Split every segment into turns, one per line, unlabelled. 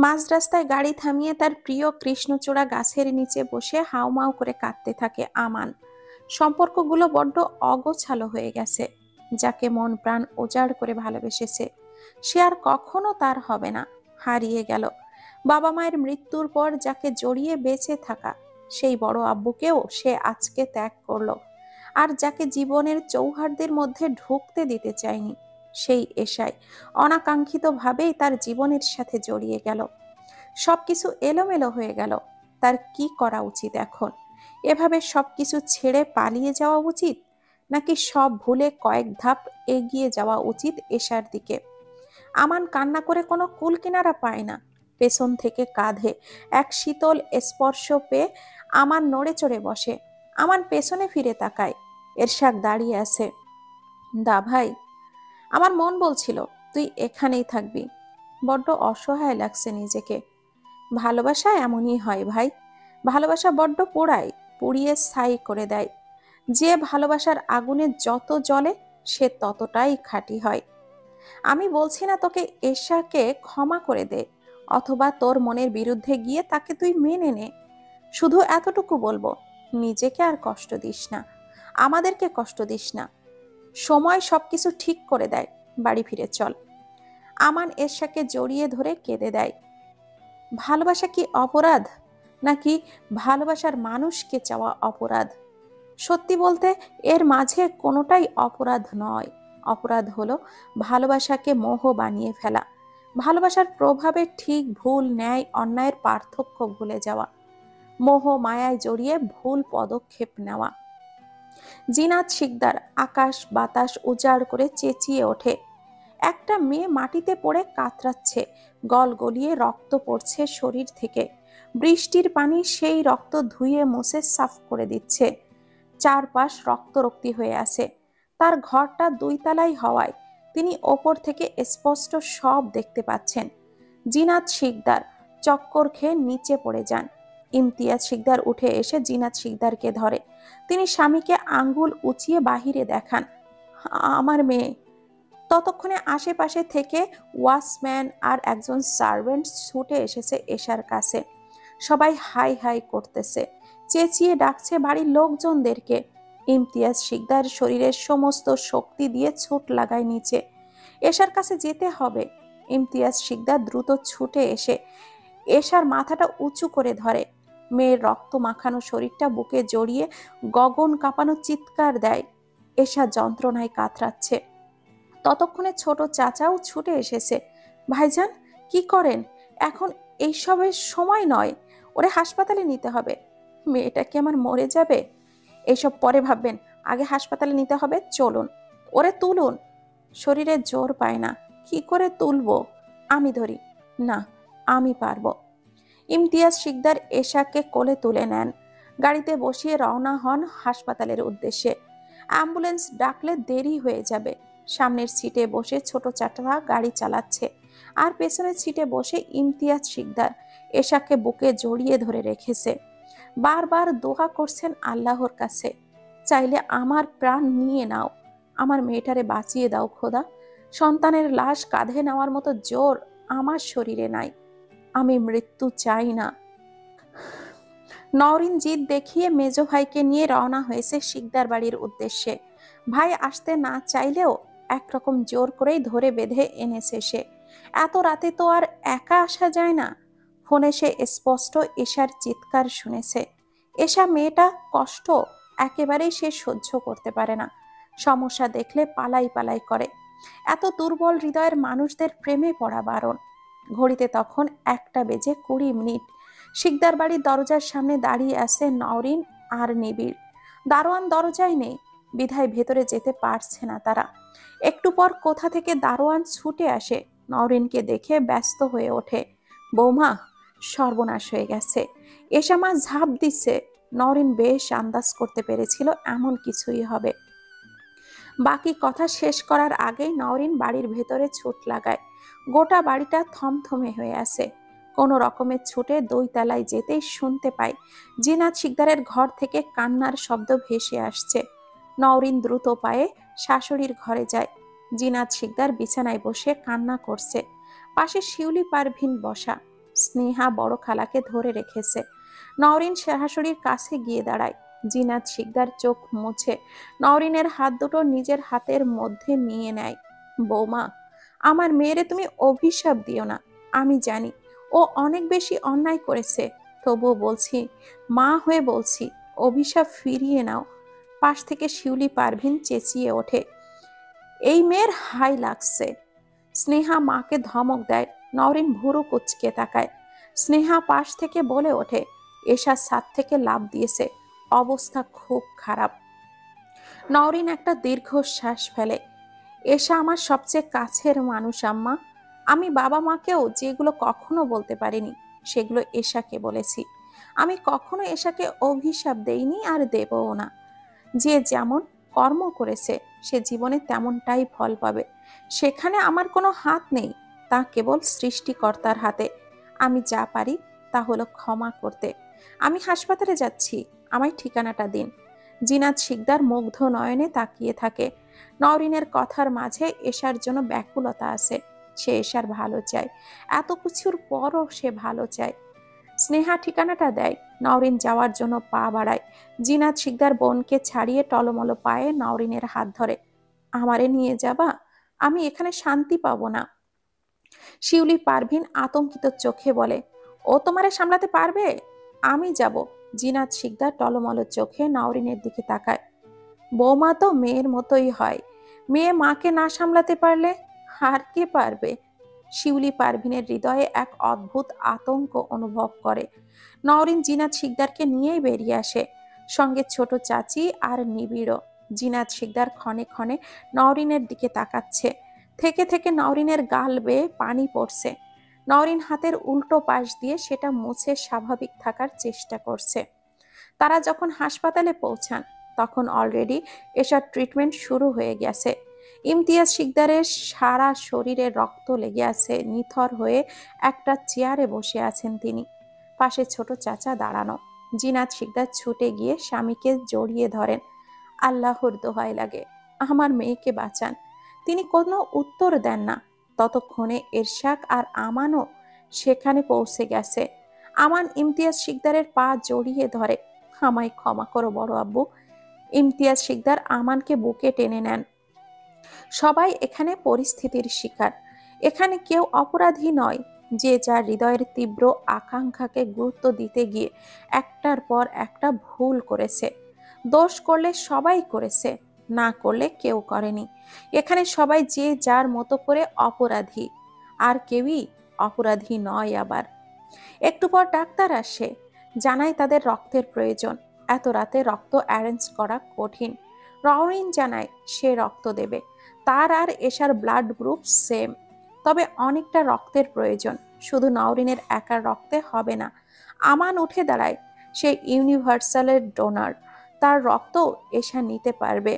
মাঝ রাস্তায় গাড়ি থামিয়ে তার প্রিয় কৃষ্ণচূড়া গাছের নিচে বসে হাউমাউ করে কাঁদতে থাকে আমান। সম্পর্কগুলো বড্ড অগোছালো হয়ে গেছে। যাকে মন প্রাণ উজাড় করে ভালোবেসেছে সে আর কখনো তার হবে না, হারিয়ে গেল। বাবা মায়ের মৃত্যুর পর যাকে জড়িয়ে বেঁচে থাকা সেই বড় আব্বুকেও সে আজকে ত্যাগ করলো। আর যাকে জীবনের চৌহার্দ্যের মধ্যে ঢুকতে দিতে চায়নি সেই এশায় অনাকাঙ্ক্ষিত ভাবেই তার জীবনের সাথে জড়িয়ে গেল। সবকিছু এলোমেলো হয়ে গেল। তার কি করা উচিত এখন? এভাবে সবকিছু ছেড়ে পালিয়ে যাওয়া উচিত, নাকি সব ভুলে কয়েক ধাপ এগিয়ে যাওয়া উচিত এশার দিকে? আমান কান্না করে কোনো কুল কিনারা পায় না। পেছন থেকে কাঁধে এক শীতল স্পর্শ পেয়ে আমান নড়ে চড়ে বসে। আমান পেছনে ফিরে তাকায়। এরশাদ দাঁড়িয়ে আছে। দা ভাই, আমার মন বলছিল তুই এখানেই থাকবি। বড্ড অসহায় লাগছে নিজেকে। ভালোবাসা এমনই হয় ভাই। ভালোবাসা বড্ড পোড়ায়, পুড়িয়ে ছাই করে দেয়। যে ভালোবাসার আগুনে যত জ্বলে সে ততটাই খাঁটি হয়। আমি বলছি না তোকে এশাকে ক্ষমা করে দে, অথবা তোর মনের বিরুদ্ধে গিয়ে তাকে তুই মেনে নে। শুধু এতটুকু বলবো, নিজেকে আর কষ্ট দিস না, আমাদেরকে কষ্ট দিস না। সময় সবকিছু ঠিক করে দেয়। বাড়ি ফিরে চল। আমান এরশাকে জড়িয়ে ধরে কেঁদে দেয়। ভালোবাসা কি অপরাধ, নাকি ভালোবাসার মানুষকে চাওয়া অপরাধ? সত্যি বলতে এর মাঝে কোনোটাই অপরাধ নয়। অপরাধ হলো ভালোবাসাকে মোহ বানিয়ে ফেলা, ভালোবাসার প্রভাবে ঠিক ভুল ন্যায় অন্যায়ের পার্থক্য ভুলে যাওয়া, মোহ মায়ায় জড়িয়ে ভুল পদক্ষেপ নেওয়া। জিনাত শিকদার আকাশ বাতাস উজাড় করে চেঁচিয়ে ওঠে। একটা মেয়ে মাটিতে পড়ে কাতরাচ্ছে, গল গলিয়ে রক্ত পড়ছে শরীর থেকে। বৃষ্টির পানি সেই রক্ত ধুয়ে মুছে সাফ করে দিচ্ছে। চারপাশ রক্তরক্তি হয়ে আছে। তার ঘরটা 2 তলাই হওয়ায় তিনি ওপর থেকে স্পষ্ট সব দেখতে পাচ্ছেন। জিনাত শিকদার চক্কর খেয়ে নিচে পড়ে যান। ইমতিয়াজ শিকদার উঠে এসে জিনাত শিকদারকে ধরে। তিনি স্বামীকে আঙ্গুল উঁচিয়ে বাহিরে দেখান। আমার মেয়ে। ততক্ষণে আশেপাশে থেকে ওয়াচম্যান আর একজন সার্ভেন্ট ছুটে এসেছে এশার কাছে। সবাই হাই হাই করতেছে, চেঁচিয়ে ডাকছে বাড়ির লোকজনদেরকে। ইমতিয়াজ শিকদার শরীরের সমস্ত শক্তি দিয়ে ছুট লাগায় নিচে। এশার কাছে যেতে হবে। ইমতিয়াজ শিকদার দ্রুত ছুটে এসে এশার মাথাটা উঁচু করে ধরে। মেয়ের রক্ত মাখানো শরীরটা বুকে জড়িয়ে গগন কাঁপানো চিৎকার দেয়। এশা যন্ত্রণায় কাতরাচ্ছে। ততক্ষণে ছোট চাচাও ছুটে এসেছে। ভাইজান, কি করেন? এখন এইসবের সময় নয়, ওরে হাসপাতালে নিতে হবে। মেয়েটা কি আমার মরে যাবে? এইসব পরে ভাববেন, আগে হাসপাতালে নিতে হবে, চলুন। ওরে তুলুন। শরীরে জোর পায় না, কি করে তুলবো? আমি ধরি। না, আমি পারবো। ইমতিয়াজ শিকদার এশাকে কোলে তুলে নেন। গাড়িতে বসিয়ে রওনা হন হাসপাতালের উদ্দেশ্যে। অ্যাম্বুলেন্স ডাকলে দেরি হয়ে যাবে। সামনের সিটে বসে ছোট চাটা গাড়ি চালাচ্ছে, আর পেছনের সিটে বসে ইমতিয়াজ শিকদার এশাকে বুকে জড়িয়ে ধরে রেখেছে। বারবার দোয়া করছেন আল্লাহর কাছে, চাইলে আমার প্রাণ নিয়ে নাও, আমার মেয়েটারে বাঁচিয়ে দাও খোদা। সন্তানের লাশ কাঁধে নেওয়ার মতো জোর আমার শরীরে নাই। আমি মৃত্যু চাই না। নওরিন জিদ দেখিয়ে মেজো ভাইকে নিয়ে রওনা হয়েছে শিকদার বাড়ির উদ্দেশ্যে। ভাই আসতে না চাইলেও একরকম জোর করেই ধরে বেঁধে এনেছে সে। এত রাতে তো আর একা আসা যায় না। ফোনে সে স্পষ্ট এশার চিৎকার শুনেছে। এশা মেয়েটা কষ্ট একেবারেই সে সহ্য করতে পারে না। সমস্যা দেখলে পালাই পালাই করে। এত দুর্বল হৃদয়ের মানুষদের প্রেমে পড়া বারণ। ঘড়িতে তখন 1:20 শিকদার বাড়ির দরজার সামনে দাঁড়িয়ে আছে নওরিন আর নিবিড়। দারোয়ান দরজায় নেই, বিধায় ভেতরে যেতে পারছে না তারা। একটু পর কোথা থেকে দারোয়ান ছুটে আসে, নওরিনকে দেখে ব্যস্ত হয়ে ওঠে। বৌমা, সর্বনাশ হয়ে গেছে। এশামা ঝাঁপ দিচ্ছে। নওরিন বেশ আন্দাজ করতে পেরেছিল এমন কিছুই হবে। বাকি কথা শেষ করার আগেই নওরিন বাড়ির ভেতরে ছুট লাগায়। গোটা বাড়িটা থমথমে হয়ে আছে। কোনো রকমের ছুটে 2 তলায় যেতেই শুনতে পায় জিনাত শিকদারের ঘর থেকে কান্নার শব্দ ভেসে আসছে। নওরিন দ্রুত পায়ে শাশুড়ির ঘরে যায়। জিনাত শিকদার বিছানায় বসে কান্না করছে। পাশে শিউলি পারভিন বসা। স্নেহা বড় খালাকে ধরে রেখেছে। নওরিন শাশুড়ির কাছে গিয়ে দাঁড়ায়। জিনাত শিকদার চোখ মুছে নওরিনের হাত দুটো নিজের হাতের মধ্যে নিয়ে নেয়। বৌমা, আমার মেয়েরে তুমি অভিশাপ দিও না। আমি জানি ও অনেক বেশি অন্যায় করেছে, তবুও বলছি, মা হয়ে বলছি, অভিশাপ ফিরিয়ে নাও। পাশ থেকে শিউলি পারভিন চেঁচিয়ে ওঠে, এই মেয়ের হাই লাগছে। স্নেহা মাকে ধমক দেয়। নওরিন ভুরু কুচকে তাকায়। স্নেহা পাশ থেকে বলে ওঠে, এশা ছাদ থেকে লাফ দিয়েছে, অবস্থা খুব খারাপ। নওরিন একটা দীর্ঘশ্বাস ফেলে। এশা আমার সবচেয়ে কাছের মানুষ আম্মা। আমি বাবা মাকেও যেগুলো কখনো বলতে পারিনি সেগুলো এশাকে বলেছি। আমি কখনো এশাকে অভিশাপ দেইনি আর দেবও না। যে যেমন কর্ম করেছে সে জীবনে তেমনটাই ফল পাবে। সেখানে আমার কোনো হাত নেই, তা কেবল সৃষ্টিকর্তার হাতে। আমি যা পারি তা হলো ক্ষমা করতে। আমি হাসপাতালে যাচ্ছি, আমায় ঠিকানাটা দিন। জিনাত শিকদার মুগ্ধ নয়নে তাকিয়ে থাকে। নওরিনের কথার মাঝে এশার জন্য ব্যাকুলতা আছে। সে এশার ভালো চায়, এত কিছুর পরও সে ভালো চায়। স্নেহা ঠিকানাটা দেয়। নওরিন যাওয়ার জন্য পা বাড়ায়। জিনাত শিকদার বোনকে ছাড়িয়ে টলমলো পায়ে নওরিনের হাত ধরে। আমারে নিয়ে যাবা? আমি এখানে শান্তি পাবো না। শিউলি পারভিন আতঙ্কিত চোখে বলে, ও তোমারে সামলাতে পারবে? আমি যাব। জিনাত শিকদার টলমলো চোখে নওরিনের দিকে তাকায়। বৌমা তো মেয়ের মতোই হয়, মেয়ে মাকে না সামলাতে পারলে আর কে পারবে? শিউলি পারভিনের হৃদয়ে এক অদ্ভুত আতঙ্ক অনুভব করে। নওরিন জিনাত শিকদারকে নিয়েই বেরিয়ে আসে, সঙ্গে ছোট চাচি আর নিবিড়ও। জিনাত শিকদার ক্ষণে ক্ষণে নওরিনের দিকে তাকাচ্ছে। থেকে থেকে নওরিনের গাল বেয়ে পানি পড়ছে। নওরিন হাতের উল্টো পাশ দিয়ে সেটা মুছে স্বাভাবিক থাকার চেষ্টা করছে। তারা যখন হাসপাতালে পৌঁছান তখন অলরেডি এসব ট্রিটমেন্ট শুরু হয়ে গেছে। ইমতিয়াজ শিকদারের সারা শরীরে রক্ত লেগে আছে। নিথর হয়ে একটা চেয়ারে বসে আছেন তিনি। পাশে ছোট চাচা দাঁড়ানো। জিনাত শিকদার ছুটে গিয়ে স্বামীকে জড়িয়ে ধরেন। আল্লাহর দোহাই লাগে, আমার মেয়েকে বাঁচান। তিনি কোনো উত্তর দেন না। ততক্ষণে এরশাক আর আমানও সেখানে পৌঁছে গেছে। আমান ইমতিয়াজ শিকদারের পা জড়িয়ে ধরে। আমায় ক্ষমা করো বড় আব্বু। ইমতিয়াজ শিকদার আমানকে বুকে টেনে নেন। সবাই এখানে পরিস্থিতির শিকার। এখানে কেউ অপরাধী নয়। যে যার হৃদয়ের তীব্র আকাঙ্ক্ষাকে গুরুত্ব দিতে গিয়ে একটার পর একটা ভুল করেছে। দোষ করলে সবাই করেছে, না করলে কেউ করেনি। এখানে সবাই যে যার মতো করে অপরাধী, আর কেউই অপরাধী নয়। আবার একটু পর ডাক্তার আসে, জানায় তাদের রক্তের প্রয়োজন। এত রাতে রক্ত অ্যারেঞ্জ করা কঠিন। নওরিন জানায় সে রক্ত দেবে। তার আর এশার ব্লাড গ্রুপ সেম, তবে অনেকটা রক্তের প্রয়োজন। শুধু নওরিনের একার রক্তে হবে না। আমান উঠে দাঁড়ায়, সে ইউনিভার্সালের ডোনার। তার রক্ত এশা নিতে পারবে।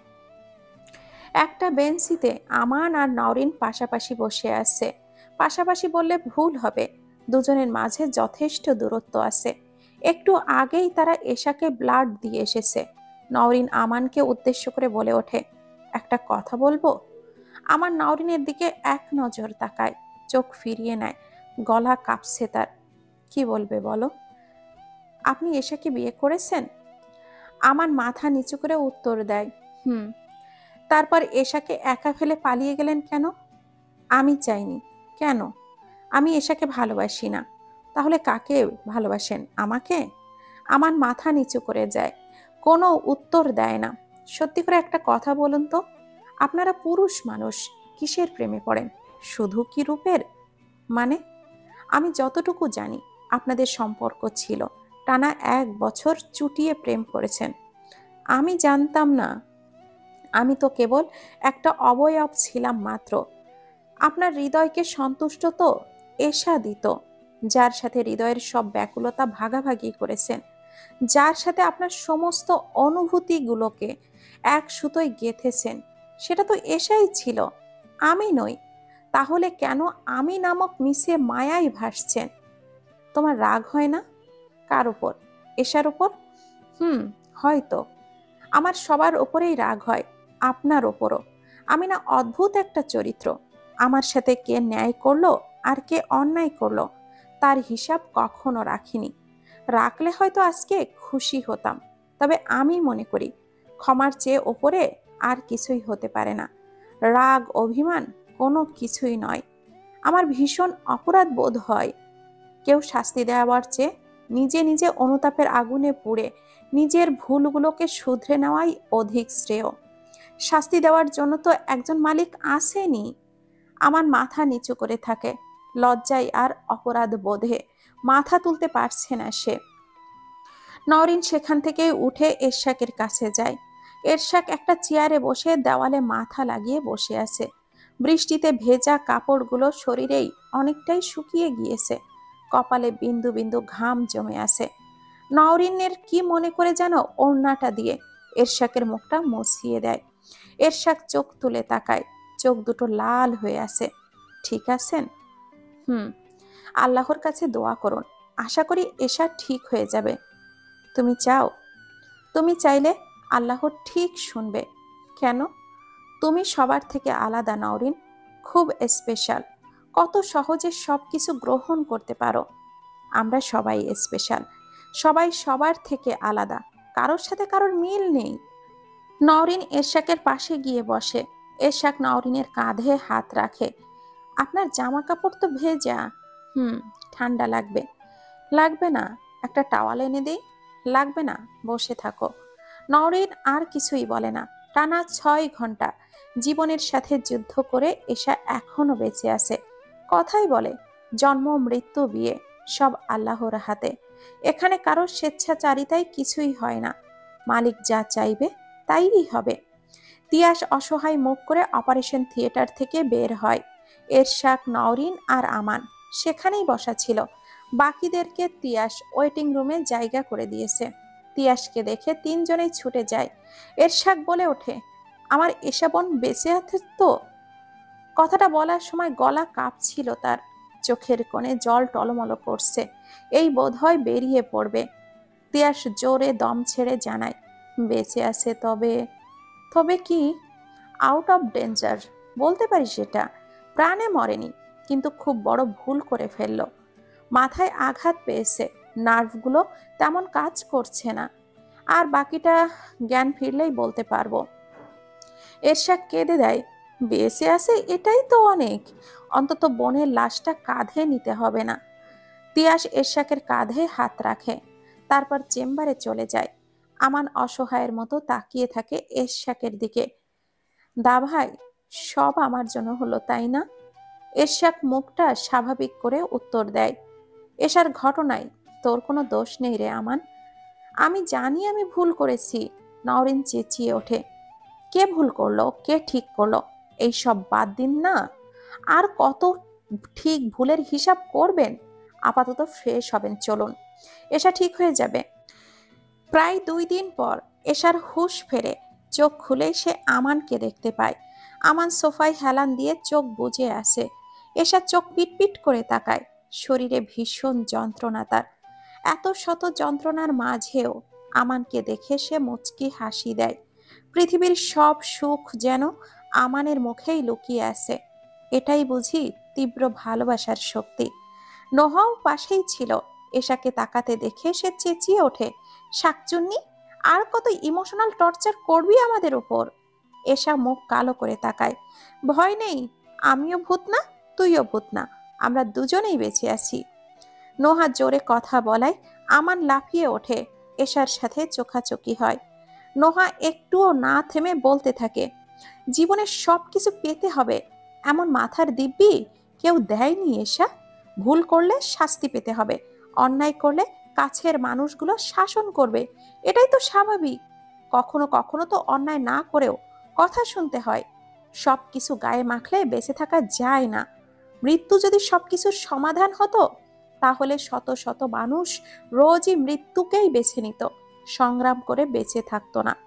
একটা বেঞ্চিতে আমান আর নওরিন পাশাপাশি বসে আছে। পাশাপাশি বললে ভুল হবে, দুজনের মাঝে যথেষ্ট দূরত্ব আছে। একটু আগেই তারা এশাকে ব্লাড দিয়ে এসেছে। নওরিন আমানকে উদ্দেশ্য করে বলে ওঠে, একটা কথা বলবো? আমার নওরিনের দিকে এক নজর তাকায়, চোখ ফিরিয়ে নেয়, গলা কাঁপছে তার। কি বলবে বলো? আপনি এশাকে বিয়ে করেছেন? আমার মাথা নিচু করে উত্তর দেয়, হুম। তারপর এশাকে একা ফেলে পালিয়ে গেলেন কেন? আমি চাইনি। কেন? আমি এশাকে ভালোবাসি না। তাহলে কাকে ভালোবাসেন? আমাকে? আমার মাথা নিচু করে যায়, কোনো উত্তর দেয় না। সত্যি করে একটা কথা বলুন তো, আপনারা পুরুষ মানুষ কিসের প্রেমে পড়েন? শুধু কি রূপের? মানে, আমি যতটুকু জানি আপনাদের সম্পর্ক ছিল টানা 1 বছর চুটিয়ে প্রেম করেছেন। আমি জানতাম না। আমি তো কেবল একটা অবয়ব ছিলাম মাত্র। আপনার হৃদয়কে সন্তুষ্ট তো এশা দিত, যার সাথে হৃদয়ের সব ব্যাকুলতা ভাগাভাগি করেছেন, যার সাথে আপনার সমস্ত অনুভূতিগুলোকে এক সুতোয় গেঁথেছেন, সেটা তো এশাই ছিল, আমি নই। তাহলে কেন আমি নামক মিশে মায়ায় ভাসছেন? তোমার রাগ হয় না? কার উপর? এশার উপর? হয়তো। আমার সবার ওপরেই রাগ হয়, আপনার ওপরও। আমি না অদ্ভুত একটা চরিত্র। আমার সাথে কে ন্যায় করলো আর কে অন্যায় করলো তার হিসাব কখনো রাখিনি। রাখলে হয়তো আজকে খুশি হতাম। তবে আমি মনে করি ক্ষমার চেয়ে ওপরে আর কিছুই হতে পারে না। রাগ অভিমান কোনো কিছুই নয়। আমার ভীষণ অপরাধ বোধ হয়। কেউ শাস্তি দেওয়ার চেয়ে নিজে নিজে অনুতাপের আগুনে পুড়ে নিজের ভুলগুলোকে শুধরে নেওয়াই অধিক শ্রেয়। শাস্তি দেওয়ার জন্য তো একজন মালিক আসেনি। আমার মাথা নিচু করে থাকে, লজ্জায় আর অপরাধ বোধে মাথা তুলতে পারছে না সে। নওরিন সেখান থেকে উঠে এরশাকের কাছে যায়। এরশাক একটা চেয়ারে বসে দেওয়ালে মাথা লাগিয়ে বসে আছে। বৃষ্টিতে ভেজা কাপড়গুলো শরীরেই অনেকটাই শুকিয়ে গিয়েছে। কপালে বিন্দু বিন্দু ঘাম জমে আছে। নওরিনের কি মনে করে যেন ওড়নাটা দিয়ে এরশাকের মুখটা মুছিয়ে দেয়। এরশাক চোখ তুলে তাকায়, চোখ দুটো লাল হয়ে আছে। ঠিক আছেন? হুম। আল্লাহর কাছে দোয়া করুন, আশা করি এশা ঠিক হয়ে যাবে। তুমি চাও? তুমি চাইলে আল্লাহ ঠিক শুনবে। কেন? তুমি সবার থেকে আলাদা নওরিন, খুব স্পেশাল। কত সহজে সবকিছু গ্রহণ করতে পারো। আমরা সবাই স্পেশাল, সবাই সবার থেকে আলাদা, কারোর সাথে কারোর মিল নেই। নওরিন এরশাকের পাশে গিয়ে বসে। এরশাক নওরিনের কাঁধে হাত রাখে। আপনার জামা কাপড় তো ভেজা। হুম, ঠান্ডা লাগবে। লাগবে না, একটা টাওয়াল এনে দেই। লাগবে না, বসে থাকো। নওরিন আর কিছুই বলে না। টানা 6 ঘন্টা জীবনের সাথে যুদ্ধ করে এশা এখনো বেঁচে আছে। কথাই বলে, জন্ম মৃত্যু বিয়ে সব আল্লাহর হাতে। এখানে কারোর স্বেচ্ছাচারিতায় কিছুই হয় না। মালিক যা চাইবে তাইই হবে। তিয়াস অসহায় মুখ করে অপারেশন থিয়েটার থেকে বের হয়। এরশাক, নওরিন আর আমান সেখানেই বসা ছিল। বাকিদেরকে তিয়াস ওয়েটিং রুমে জায়গা করে দিয়েছে। তিয়াসকে দেখে তিনজনেই ছুটে যায়। এরশাক বলে ওঠে, আমার এশা বোন বেঁচে আছে তো? কথাটা বলার সময় গলা কাঁপছিল তার, চোখের কোণে জল টলমল করছে। এই বোধহয় বেরিয়ে পড়বে। তিয়াস জোরে দম ছেড়ে জানায়, বেঁচে আছে। তবে তবে কি? আউট অফ ডেঞ্জার বলতে পারি সেটা। প্রাণে মরেনি, কিন্তু খুব বড় ভুল করে ফেলল। মাথায় আঘাত পেয়েছে, নার্ভগুলো তেমন কাজ করছে না। আর বাকিটা জ্ঞান ফিরলেই বলতে পারবো। এরশাক কেঁদে দেয়, বেঁচে আছে এটাই তো অনেক। অন্তত বোনের লাশটা কাঁধে নিতে হবে না। তিয়াস এরশাকের কাঁধে হাত রাখে, তারপর চেম্বারে চলে যায়। আমান অসহায়ের মতো তাকিয়ে থাকে এরশাকের দিকে। দা ভাই, সব আমার জন্য হলো, তাই না? এরশাক মুখটা স্বাভাবিক করে উত্তর দেয়, এশার ঘটনায় তোর কোনো দোষ নেই রে আমান। আমি জানি আমি ভুল করেছি। নওরিন চেঁচিয়ে ওঠে, কে ভুল করলো, কে ঠিক করলো, এই সব বাদ দিন না। আর কত ঠিক ভুলের হিসাব করবেন? আপাতত ফ্রেশ হবেন, চলুন। এশা ঠিক হয়ে যাবে। প্রায় 2 দিন পর এশার হুঁশ ফেরে। চোখ খুলেই সে আমানকে দেখতে পায়। আমান সোফায় হেলান দিয়ে চোখ বুজে আসে। এশা চোখ পিটপিট করে তাকায়। শরীরে ভীষণ যন্ত্রণা তার। এত শত যন্ত্রণার মাঝেও আমানকে দেখে সে মুচকি হাসি দেয়। পৃথিবীর সব সুখ যেন আমানের মুখেই লুকিয়ে আছে। এটাই বুঝি তীব্র ভালোবাসার শক্তি। নোহাও পাশেই ছিল। এশাকে তাকাতে দেখে সে চেঁচিয়ে ওঠে, শাকচুন্নি, আর কত ইমোশনাল টর্চার করবি আমাদের উপর? এশা মুখ কালো করে তাকায়, ভয় নেই, আমিও ভূত না, তুইও ভূত না, আমরা দুজনেই বেঁচে আছি। নোহা জোরে কথা বলায় আমান লাফিয়ে ওঠে। এশার সাথে চোখাচোখি হয়। নোহা একটুও না থেমে বলতে থাকে, জীবনের সবকিছু পেতে হবে এমন মাথার দিব্যি কেউ দেয়নি এশা। ভুল করলে শাস্তি পেতে হবে, অন্যায় করলে কাছের মানুষগুলো শাসন করবে, এটাই তো স্বাভাবিক। কখনো কখনো তো অন্যায় না করেও কথা শুনতে হয়। সবকিছু গায়ে মাখলে বেঁচে থাকা যায় না। মৃত্যু যদি সবকিছুর সমাধান হতো, তাহলে শত শত মানুষ রোজই মৃত্যুকেই বেছে নিত, সংগ্রাম করে বেঁচে থাকতো না।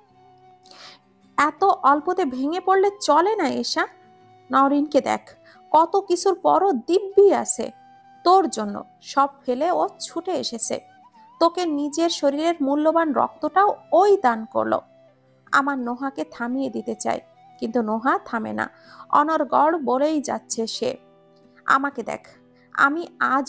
এত অল্পতে ভেঙে পড়লে চলে না এশা। নওরিনকে দেখ, কত কিছুর পরও দিব্যি আছে। তোর জন্য সব ফেলে ও ছুটে এসেছে। তোকে নিজের শরীরের মূল্যবান রক্তটাও ওই দান করলো। আমার নোহাকে থামিয়ে দিতে চাই, কিন্তু নোহা থামে না। অনর্গল বলেই যাচ্ছে সে, আমাকে দেখ, আমি আজও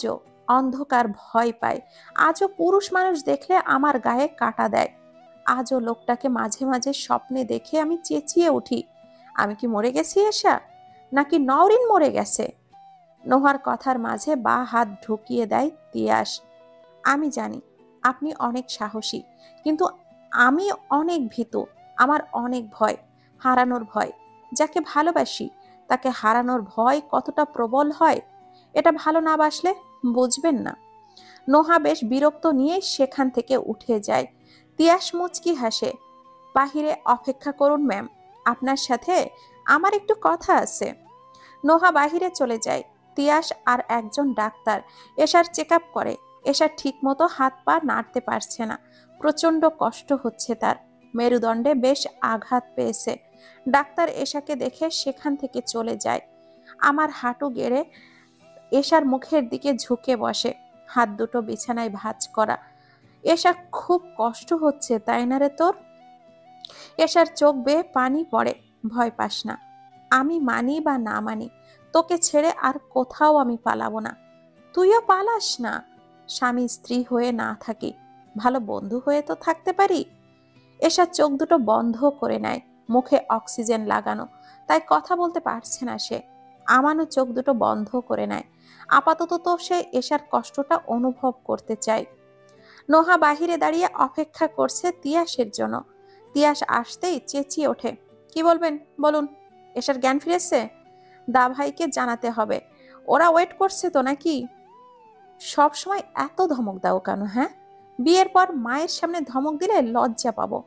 অন্ধকার ভয় পায়, আজও পুরুষ মানুষ দেখলে আমার গায়ে কাঁটা দেয়, আজও লোকটাকে মাঝে মাঝে স্বপ্নে দেখে আমি চেঁচিয়ে উঠি, আমি কি মরে গেছি এসা, নাকি নওরিন মরে গেছে? নোহার কথার মাঝে হাত ঢুকিয়ে দেয় তিয়াস। আমি জানি আপনি অনেক সাহসী, কিন্তু আমি অনেক ভীতু। আমার অনেক ভয়, হারানোর ভয়। যাকে ভালোবাসি তাকে হারানোর ভয় কতটা প্রবল হয় এটা ভালো না বাসলে বুঝবেন না। নোহা বেশ বিরক্ত নিয়ে সেখান থেকে উঠে যায়। তিয়াস মুচকি হাসে। বাহিরে অপেক্ষা করুন ম্যাম, আপনার সাথে আমার একটু কথা আছে। নোহা বাহিরে চলে যায়। তিয়াস আর একজন ডাক্তার এশার চেক আপ করে। এশা ঠিক মতো হাত পা নাড়তে পারছে না, প্রচন্ড কষ্ট হচ্ছে তার, মেরুদণ্ডে বেশ আঘাত পেয়েছে। ডাক্তার এশাকে দেখে সেখান থেকে চলে যায়। আমার হাঁটু গেড়ে এশার মুখের দিকে ঝুঁকে বসে, হাত দুটো বিছানায় ভাঁজ করা। এশা, খুব কষ্ট হচ্ছে তাই না রে তোর? এশার চোখ বেয়ে পানি পড়ে। ভয় পাস না, আমি মানি বা না মানি, তোকে ছেড়ে আর কোথাও আমি পালাবো না। তুইও পালাস না। স্বামী স্ত্রী হয়ে না থাকি, ভালো বন্ধু হয়ে তো থাকতে পারি। এশা চোখ দুটো বন্ধ করে নেয়, মুখে অক্সিজেন লাগানো, তাই কথা বলতে পারছে না সে। আমানও চোখ দুটো বন্ধ করে নেয়। আপাতত তো সে এশার কষ্টটা অনুভব করতে চায়। নোহা বাহিরে দাঁড়িয়ে অপেক্ষা করছে তিয়াসের জন্য। তিয়াস আসতেই চেঁচিয়ে ওঠে, কি বলবেন বলুন? এশার জ্ঞান ফিরেছে? দা ভাইকে জানাতে হবে, ওরা ওয়েট করছে তো নাকি? সব সময় এত ধমক দাও কেন? হ্যাঁ, বিয়ের পর মায়ের সামনে ধমক দিলে লজ্জা পাবো।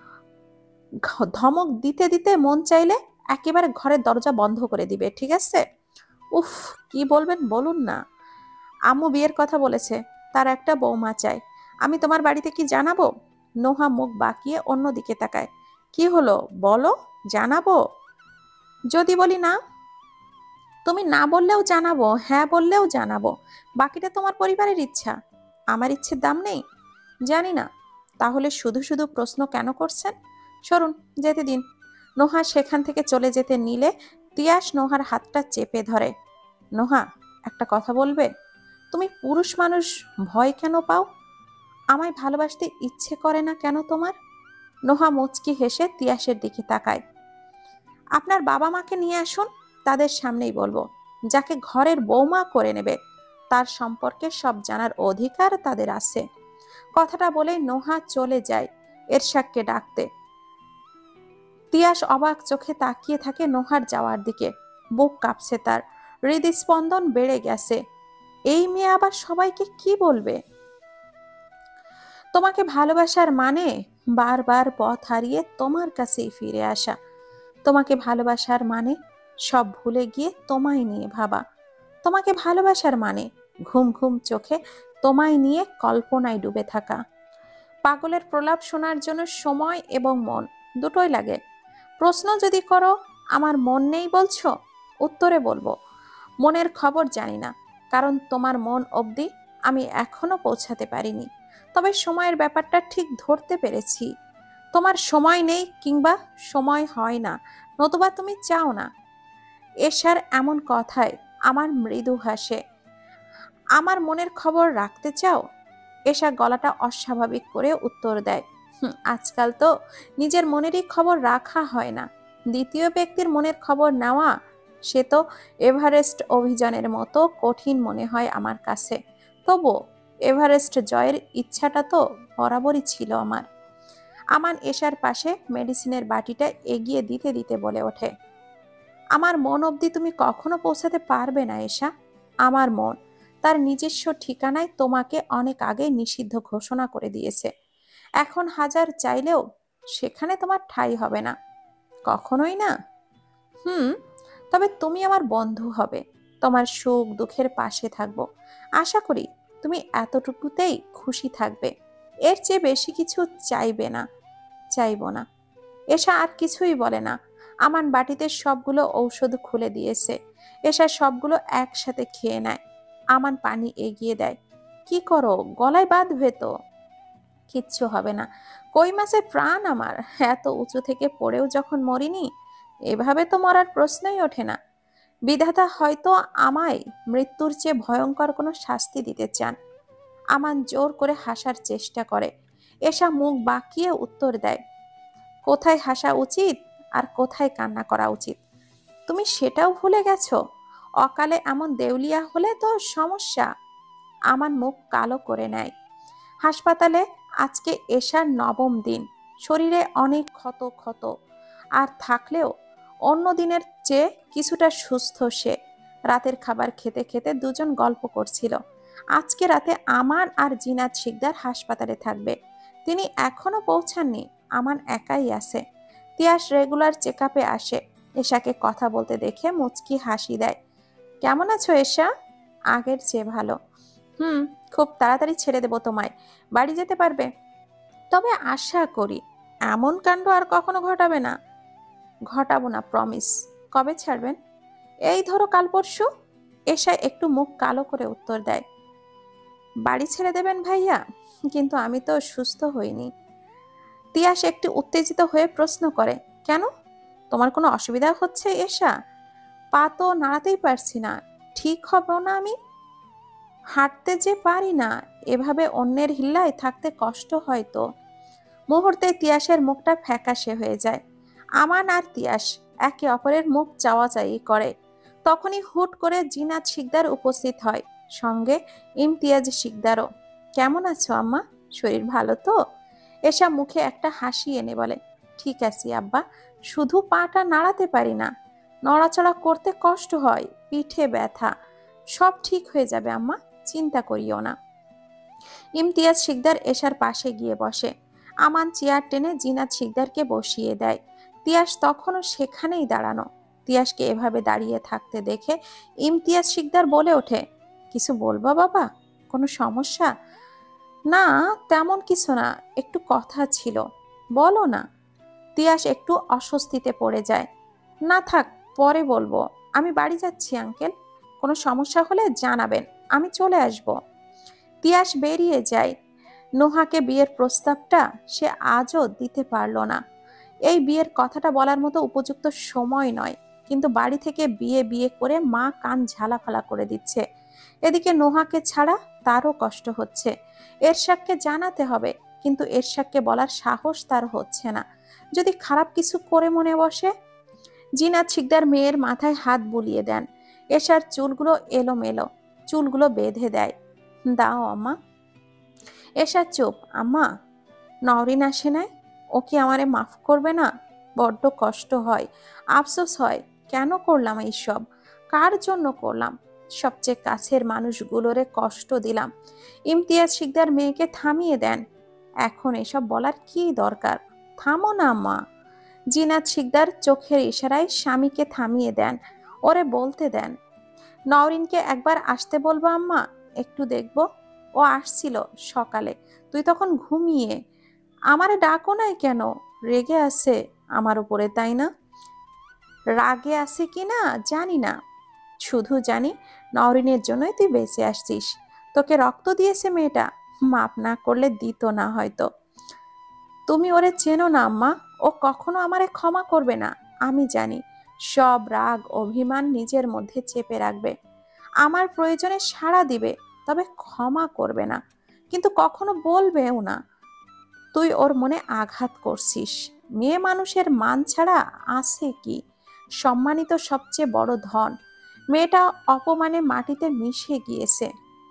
ধমক দিতে দিতে মন চাইলে একেবারে ঘরের দরজা বন্ধ করে দিবে, ঠিক আছে? উফ, কি বলবেন বলুন না। আম্মু বিয়ের কথা বলেছে, তার একটা বৌমা চাই। আমি তোমার বাড়িতে কি জানাবো? নোহা মুখ বাঁকিয়ে অন্যদিকে তাকায়। কি হলো বলো, জানাবো? যদি বলি না? তুমি না বললেও জানাবো, হ্যাঁ বললেও জানাবো। বাকিটা তোমার পরিবারের ইচ্ছা, আমার ইচ্ছের দাম নেই? জানি না। তাহলে শুধু শুধু প্রশ্ন কেন করছেন? সরুন, যেতে দিন। নোহা সেখান থেকে চলে যেতে নিলে তিয়াস নোহার হাতটা চেপে ধরে। নোহা, একটা কথা বলবে? তুমি পুরুষ মানুষ, ভয় কেন পাও? আমায় ভালোবাসতে ইচ্ছে করে না কেন তোমার? নোহা মুচকি হেসে তিয়াসের দিকে তাকায়। আপনার বাবা মাকে নিয়ে আসুন, তাদের সামনেই বলবো। যাকে ঘরের বৌমা করে নেবে তার সম্পর্কে সব জানার অধিকার তাদের আছে। কথাটা বলে নোহা চলে যায় এরশাদকে ডাকতে। তিয়াস অবাক চোখে তাকিয়ে থাকে নোহার যাওয়ার দিকে। বুক কাঁপছে তার, হৃদস্পন্দন বেড়ে গেছে। এই মেয়ে আবার সবাইকে কি বলবে? তোমাকে ভালোবাসার মানে বারবার পথ হারিয়ে তোমার কাছেই ফিরে আসা। তোমাকে ভালোবাসার মানে সব ভুলে গিয়ে তোমায় নিয়ে ভাবা। তোমাকে ভালোবাসার মানে ঘুম ঘুম চোখে তোমায় নিয়ে কল্পনায় ডুবে থাকা। পাগলের প্রলাপ শোনার জন্য সময় এবং মন দুটোই লাগে। প্রশ্ন যদি করো আমার মন নেই বলছো, উত্তরে বলবো মনের খবর জানি না, কারণ তোমার মন অবধি আমি এখনো পৌঁছাতে পারিনি। তবে সময়ের ব্যাপারটা ঠিক ধরতে পেরেছি। তোমার সময় নেই কিংবা সময় হয় না, নতুবা তুমি চাও না। এশার এমন কথায় আমার মৃদু হাসে। আমার মনের খবর রাখতে চাও? এশা গলাটা অস্বাভাবিক করে উত্তর দেয়, আজকাল তো নিজের মনেরই খবর রাখা হয় না, দ্বিতীয় ব্যক্তির মনের খবর নেওয়া সে তো এভারেস্ট অভিযানের মতো কঠিন মনে হয় আমার কাছে। তবু এভারেস্ট জয়ের ইচ্ছাটা তো বরাবরই ছিল আমার। আমান এশার পাশে মেডিসিনের বাটিটা এগিয়ে দিতে দিতে বলে ওঠে, আমার মন অবধি তুমি কখনো পৌঁছাতে পারবে না এশা। আমার মন তার নিজস্ব ঠিকানায় তোমাকে অনেক আগে নিষিদ্ধ ঘোষণা করে দিয়েছে। এখন হাজার চাইলেও সেখানে তোমার ঠাঁই হবে না, কখনোই না। হুম, তবে তুমি আমার বন্ধু হবে, তোমার সুখ দুঃখের পাশে থাকবো। আশা করি তুমি এতটুকুতেই খুশি থাকবে, এর চেয়ে বেশি কিছু চাইবো না। এশা আর কিছুই বলে না। আমান বাটিতে সবগুলো ঔষধ খুলে দিয়েছে। এশা সবগুলো একসাথে খেয়ে নেয়। আমান পানি এগিয়ে দেয়। কি করো, গলায় বাঁধবে তো? কিচ্ছু হবে না, কই মাছের প্রাণ আমার, এত উঁচু থেকে পড়েও যখন মরিনি, এভাবে তো মরার প্রশ্নই ওঠে না। বিধাতা হয়তো আমায় মৃত্যুর চেয়ে ভয়ঙ্কর কোনো শাস্তি দিতে চান। আমান জোর করে হাসার চেষ্টা করে। এশা মুখ বাঁকিয়ে উত্তর দেয়, কোথায় হাসা উচিত আর কোথায় কান্না করা উচিত তুমি সেটাও ভুলে গেছো? অকালে এমন দেউলিয়া হলে তো সমস্যা। আমান মুখ কালো করে নেয়। হাসপাতালে আজকে এশার নবম দিন। শরীরে অনেক ক্ষত ক্ষত, আর থাকলেও অন্য দিনের চেয়ে কিছুটা সুস্থ সে। রাতের খাবার খেতে খেতে দুজন গল্প করছিল। আজকে রাতে আমান আর জিনাত শিকদার হাসপাতালে থাকবে। তিনি এখনো পৌঁছাননি। আমান একাই আছে। তিয়াস রেগুলার চেক আপে আসে। এশাকে কথা বলতে দেখে মুচকি হাসি দেয়। কেমন আছো এশা? আগের চেয়ে ভালো। হুম, খুব তাড়াতাড়ি ছেড়ে দেবো তোমায়। বাড়ি যেতে পারবে? তবে আশা করি এমন কাণ্ড আর কখনো ঘটাবে না। ঘটাবো না, প্রমিস। কবে ছাড়বেন? এই ধরো কাল পরশু। এশা একটু মুখ কালো করে উত্তর দেয়, বাড়ি ছেড়ে দেবেন ভাইয়া? কিন্তু আমি তো সুস্থ হইনি। তিয়াস একটু উত্তেজিত হয়ে প্রশ্ন করে, কেন? তোমার কোনো অসুবিধা হচ্ছে এশা? পা তো নাড়াতেই পারছি না। ঠিক হব না আমি? হাঁটতে যে পারি না, এভাবে অন্যের হিল্লায় থাকতে কষ্ট হয় তো। মুহূর্তে তিয়াসের মুখটা ফ্যাকাশে হয়ে যায়। আমান আর তিয়াস একে অপরের মুখ চাওয়াচাই করে। তখনই হুট করে জিনাত শিকদার উপস্থিত হয়, সঙ্গে ইমতিয়াজ শিকদারও। কেমন আছো আম্মা? শরীর ভালো তো? এসা মুখে একটা হাসি এনে বলে, ঠিক আছি আব্বা, শুধু পাটা নাড়াতে পারি না। নড়াচড়া করতে কষ্ট হয়, পিঠে ব্যথা। সব ঠিক হয়ে যাবে আম্মা, চিন্তা করিও না। ইমতিয়াজ শিকদার এশার পাশে গিয়ে বসে। আমান চেয়ার টেনে জিনাত শিকদারকে বসিয়ে দেয়। তিয়াস তখনও সেখানেই দাঁড়ানো। তিয়াসকে এভাবে দাঁড়িয়ে থাকতে দেখে ইমতিয়াজ শিকদার বলে ওঠে, কিছু বলবা বাবা? কোনো সমস্যা? না, তেমন কিছু না, একটু কথা ছিল। বলো না। তিয়াস একটু অস্বস্তিতে পড়ে যায়। না থাক, পরে বলবো। আমি বাড়ি যাচ্ছি আঙ্কেল, কোনো সমস্যা হলে জানাবেন, আমি চলে আসব। তিয়াস বেরিয়ে যায়। নোহাকে বিয়ের প্রস্তাবটা সে আজও দিতে পারল না। এই বিয়ের কথাটা বলার মতো উপযুক্ত সময় নয়, কিন্তু বাড়ি থেকে বিয়ে বিয়ে করে মা কান ঝালাফালা করে দিচ্ছে। এদিকে নোহাকে ছাড়া তারও কষ্ট হচ্ছে। এরশাদকে জানাতে হবে, কিন্তু এরশাদকে বলার সাহস তার হচ্ছে না। যদি খারাপ কিছু করে মনে বসে। জিনাত শিকদার মেয়ের মাথায় হাত বুলিয়ে দেন। এশার চুলগুলো এলোমেলো, চুলগুলো বেঁধে দেয়। দাও আম্মা। এশা চুপ। আম্মা, নওরিন আসে নাই? ও কি আমারে মাফ করবে না? বড্ড কষ্ট হয়, আফসোস হয়। কেন করলাম এইসব? কার জন্য করলাম? সবচেয়ে কাছের মানুষগুলোরে কষ্ট দিলাম। ইমতিয়াজ শিকদার মেয়েকে থামিয়ে দেন। এখন এসব বলার কি দরকার? থামো না আম্মা। জিনাত শিকদার চোখের ইশারায় স্বামীকে থামিয়ে দেন। ওরে বলতে দেন। নওরিনকে একবার আসতে বলবো আম্মা, একটু দেখবো। ও আসছিল সকালে, তুই তখন ঘুমিয়ে। আমারে ডাকো নাই কেন? রেগে আছে আমার উপরে, তাই না? রাগে আছে কি না জানি না, শুধু জানি নওরিনের জন্যই তুই বেঁচে আসছিস। তোকে রক্ত দিয়েছে মেয়েটা, মাপ না করলে দিত না হয়তো। তুমি ওরে চেনো না আম্মা, ও কখনো আমারে ক্ষমা করবে না। আমি জানি, সব রাগ অভিমান নিজের মধ্যে চেপে রাখবে। আমার প্রয়োজনে সাড়া দিবে, তবে ক্ষমা করবে না, কিন্তু কখনো বলবেও না তুই ওর মনে আঘাত করছিস। মেয়ে মানুষের মান ছাড়া আছে কি? সম্মানিত সবচেয়ে বড় ধন। মেয়েটা অপমানে মাটিতে মিশে গিয়েছে।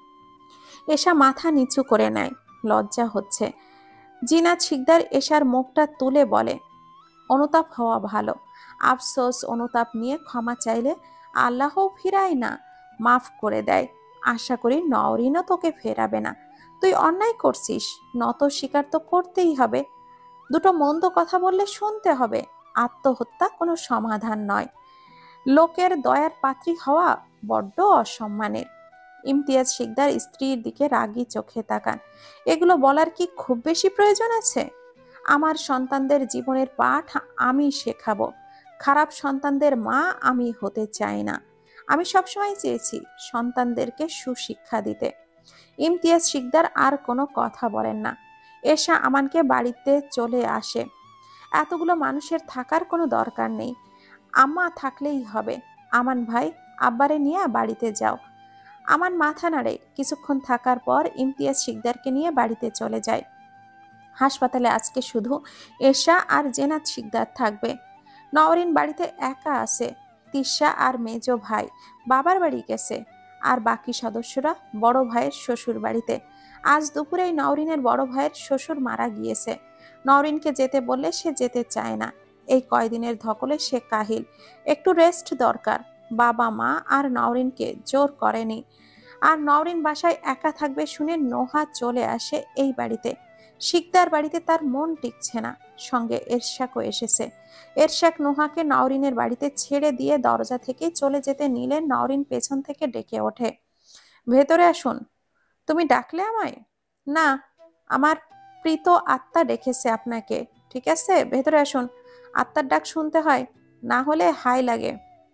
এশা মাথা নিচু করে নেয়, লজ্জা হচ্ছে। জিনাত শিকদার এশার মুখটা তুলে বলে, অনুতাপ হওয়া ভালো। আফসোস অনুতাপ নিয়ে ক্ষমা চাইলে আল্লাহও ফিরায় না, মাফ করে দেয়। আশা করি নওরিনও তোকে ফেরাবে না। তুই অন্যায় করছিস, নত স্বীকার তো করতেই হবে। দুটো মন্দ কথা বললে শুনতে হবে। আত্মহত্যা কোনো সমাধান নয়। লোকের দয়ার পাত্রী হওয়া বড্ড অসম্মানের। ইমতিয়াজ শিকদার স্ত্রীর দিকে রাগী চোখে তাকান। এগুলো বলার কি খুব বেশি প্রয়োজন আছে? আমার সন্তানদের জীবনের পাঠ আমি শেখাবো। খারাপ সন্তানদের মা আমি হতে চাই না। আমি সবসময় চেয়েছি সন্তানদেরকে সুশিক্ষা দিতে। ইমতিয়াজ শিকদার আর কোনো কথা বলেন না। এশা আমানকে বাড়িতে চলে আসে। এতগুলো মানুষের থাকার কোনো দরকার নেই, আম্মা থাকলেই হবে। আমান ভাই, আব্বারে নিয়ে বাড়িতে যাও। আমান মাথা নাড়ে। কিছুক্ষণ থাকার পর ইমতিয়াজ শিকদারকে নিয়ে বাড়িতে চলে যায়। হাসপাতালে আজকে শুধু এশা আর জেনাত শিকদার থাকবে। নওরিন বাড়িতে একা আছে। তিশা আর মেজো ভাই বাবার বাড়ি গেছে, আর বাকি সদস্যরা বড় ভাইয়ের শ্বশুর বাড়িতে। আজ দুপুরেই নওরিনের বড় ভাইয়ের শ্বশুর মারা গিয়েছে। নওরিনকে যেতে বললে সে যেতে চায় না। এই কয়দিনের ধকলে সে কাহিল, একটু রেস্ট দরকার। বাবা মা আর নওরিনকে জোর করেনি। আর নওরিন বাসায় একা থাকবে শুনে নোহা চলে আসে এই বাড়িতে। শিকদার বাড়িতে তার মন টিকছে না। সঙ্গে এরশাকও এসেছে। এরশাক নোহাকে নওরিনের বাড়িতে ছেড়ে দিয়ে দরজা থেকে চলে যেতে নিলে নওরিন পেছন থেকে ডেকে ওঠে, ভেতরে আসুন। তুমি ডাকলে আমায়? না, আমার প্রীত আত্মা ডেকেছে আপনাকে। ঠিক আছে, ভেতরে আসুন। আত্মার ডাক শুনতে হয়, না হলে হাই লাগে।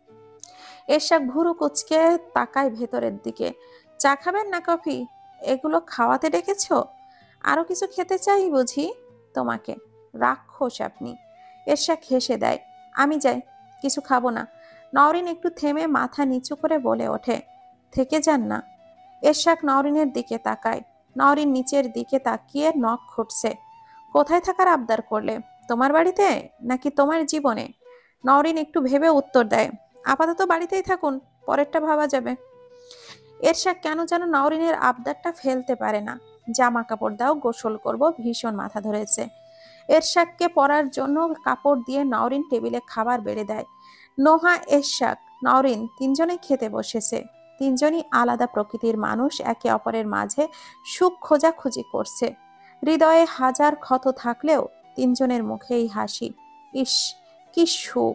এরশাক ভুরু কুচকে তাকায় ভেতরের দিকে। চা খাবেন না কফি? এগুলো খাওয়াতে ডেকেছ? আরো কিছু খেতে চাই বুঝি তোমাকে? রাক্ষস আপনি। এরশাক হেসে দেয়। আমি যাই, কিছু খাবো না। নওরিন একটু থেমে মাথা নিচু করে বলে ওঠে, থেকে যান না। এরশাক নওরিনের দিকে তাকায়। নওরিন নিচের দিকে তাকিয়ে নখ খুঁটছে। কোথায় থাকার আবদার করলে? তোমার বাড়িতে নাকি তোমার জীবনে? নওরিন একটু ভেবে উত্তর দেয়, আপাতত বাড়িতেই থাকুন, পরেরটা ভাবা যাবে। এরশাক কেন যেন নওরিনের আবদারটা ফেলতে পারে না। জামা কাপড় দাও, গোসল করব, ভীষণ মাথা ধরেছে। এরশাককে পরার জন্য কাপড় দিয়ে নওরিন টেবিলে খাবার বেড়ে দেয়। নোহা, এরশাক, নওরিন তিনজনেই খেতে বসেছে। তিনজনই আলাদা প্রকৃতির মানুষ, একে অপরের মাঝে সুখ খোঁজাখুঁজি করছে। হৃদয়ে হাজার ক্ষত থাকলেও তিনজনের মুখেই হাসি। ইস, কি সুখ!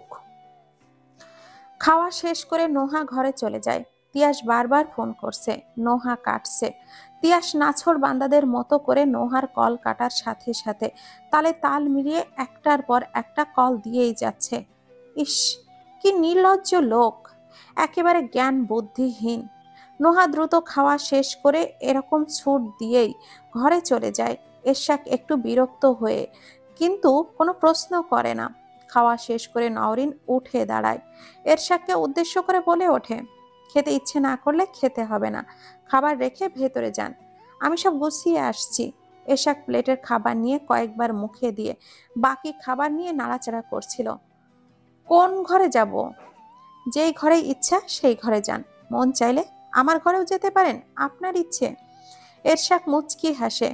খাওয়া শেষ করে নোহা ঘরে চলে যায়। তিয়াস বারবার ফোন করছে, নোহা কাটছে। তিয়াস নাছোড় বান্দাদের মতো করে নোহার কল কাটার সাথে সাথে তালে তাল মিলিয়ে একটার পর একটা কল দিয়েই যাচ্ছে। ইস, কি নির্লজ্জ লোক! একেবারে জ্ঞান বুদ্ধিহীন। নোহা দ্রুত খাওয়া শেষ করে এরকম ছুট দিয়েই ঘরে চলে যায়। এরশাক একটু বিরক্ত হয়ে কিন্তু কোনো প্রশ্ন করে না। খাওয়া শেষ করে নওরিন উঠে দাঁড়ায়। এরশাককে উদ্দেশ্য করে বলে ওঠে, খেতে ইচ্ছে না করলে খেতে হবে না, খাবার রেখে ভেতরে যান, আমি সব গুছিয়ে আসছি। এরশাক প্লেটের খাবার নিয়ে কয়েকবার মুখে দিয়ে বাকি খাবার নিয়ে নাড়াচাড়া করছিল। কোন ঘরে যাব? যেই ঘরে ইচ্ছা সেই ঘরে যান। মন চাইলে আমার ঘরেও যেতে পারেন, আপনার ইচ্ছে। এরশাক মুচকি হাসে।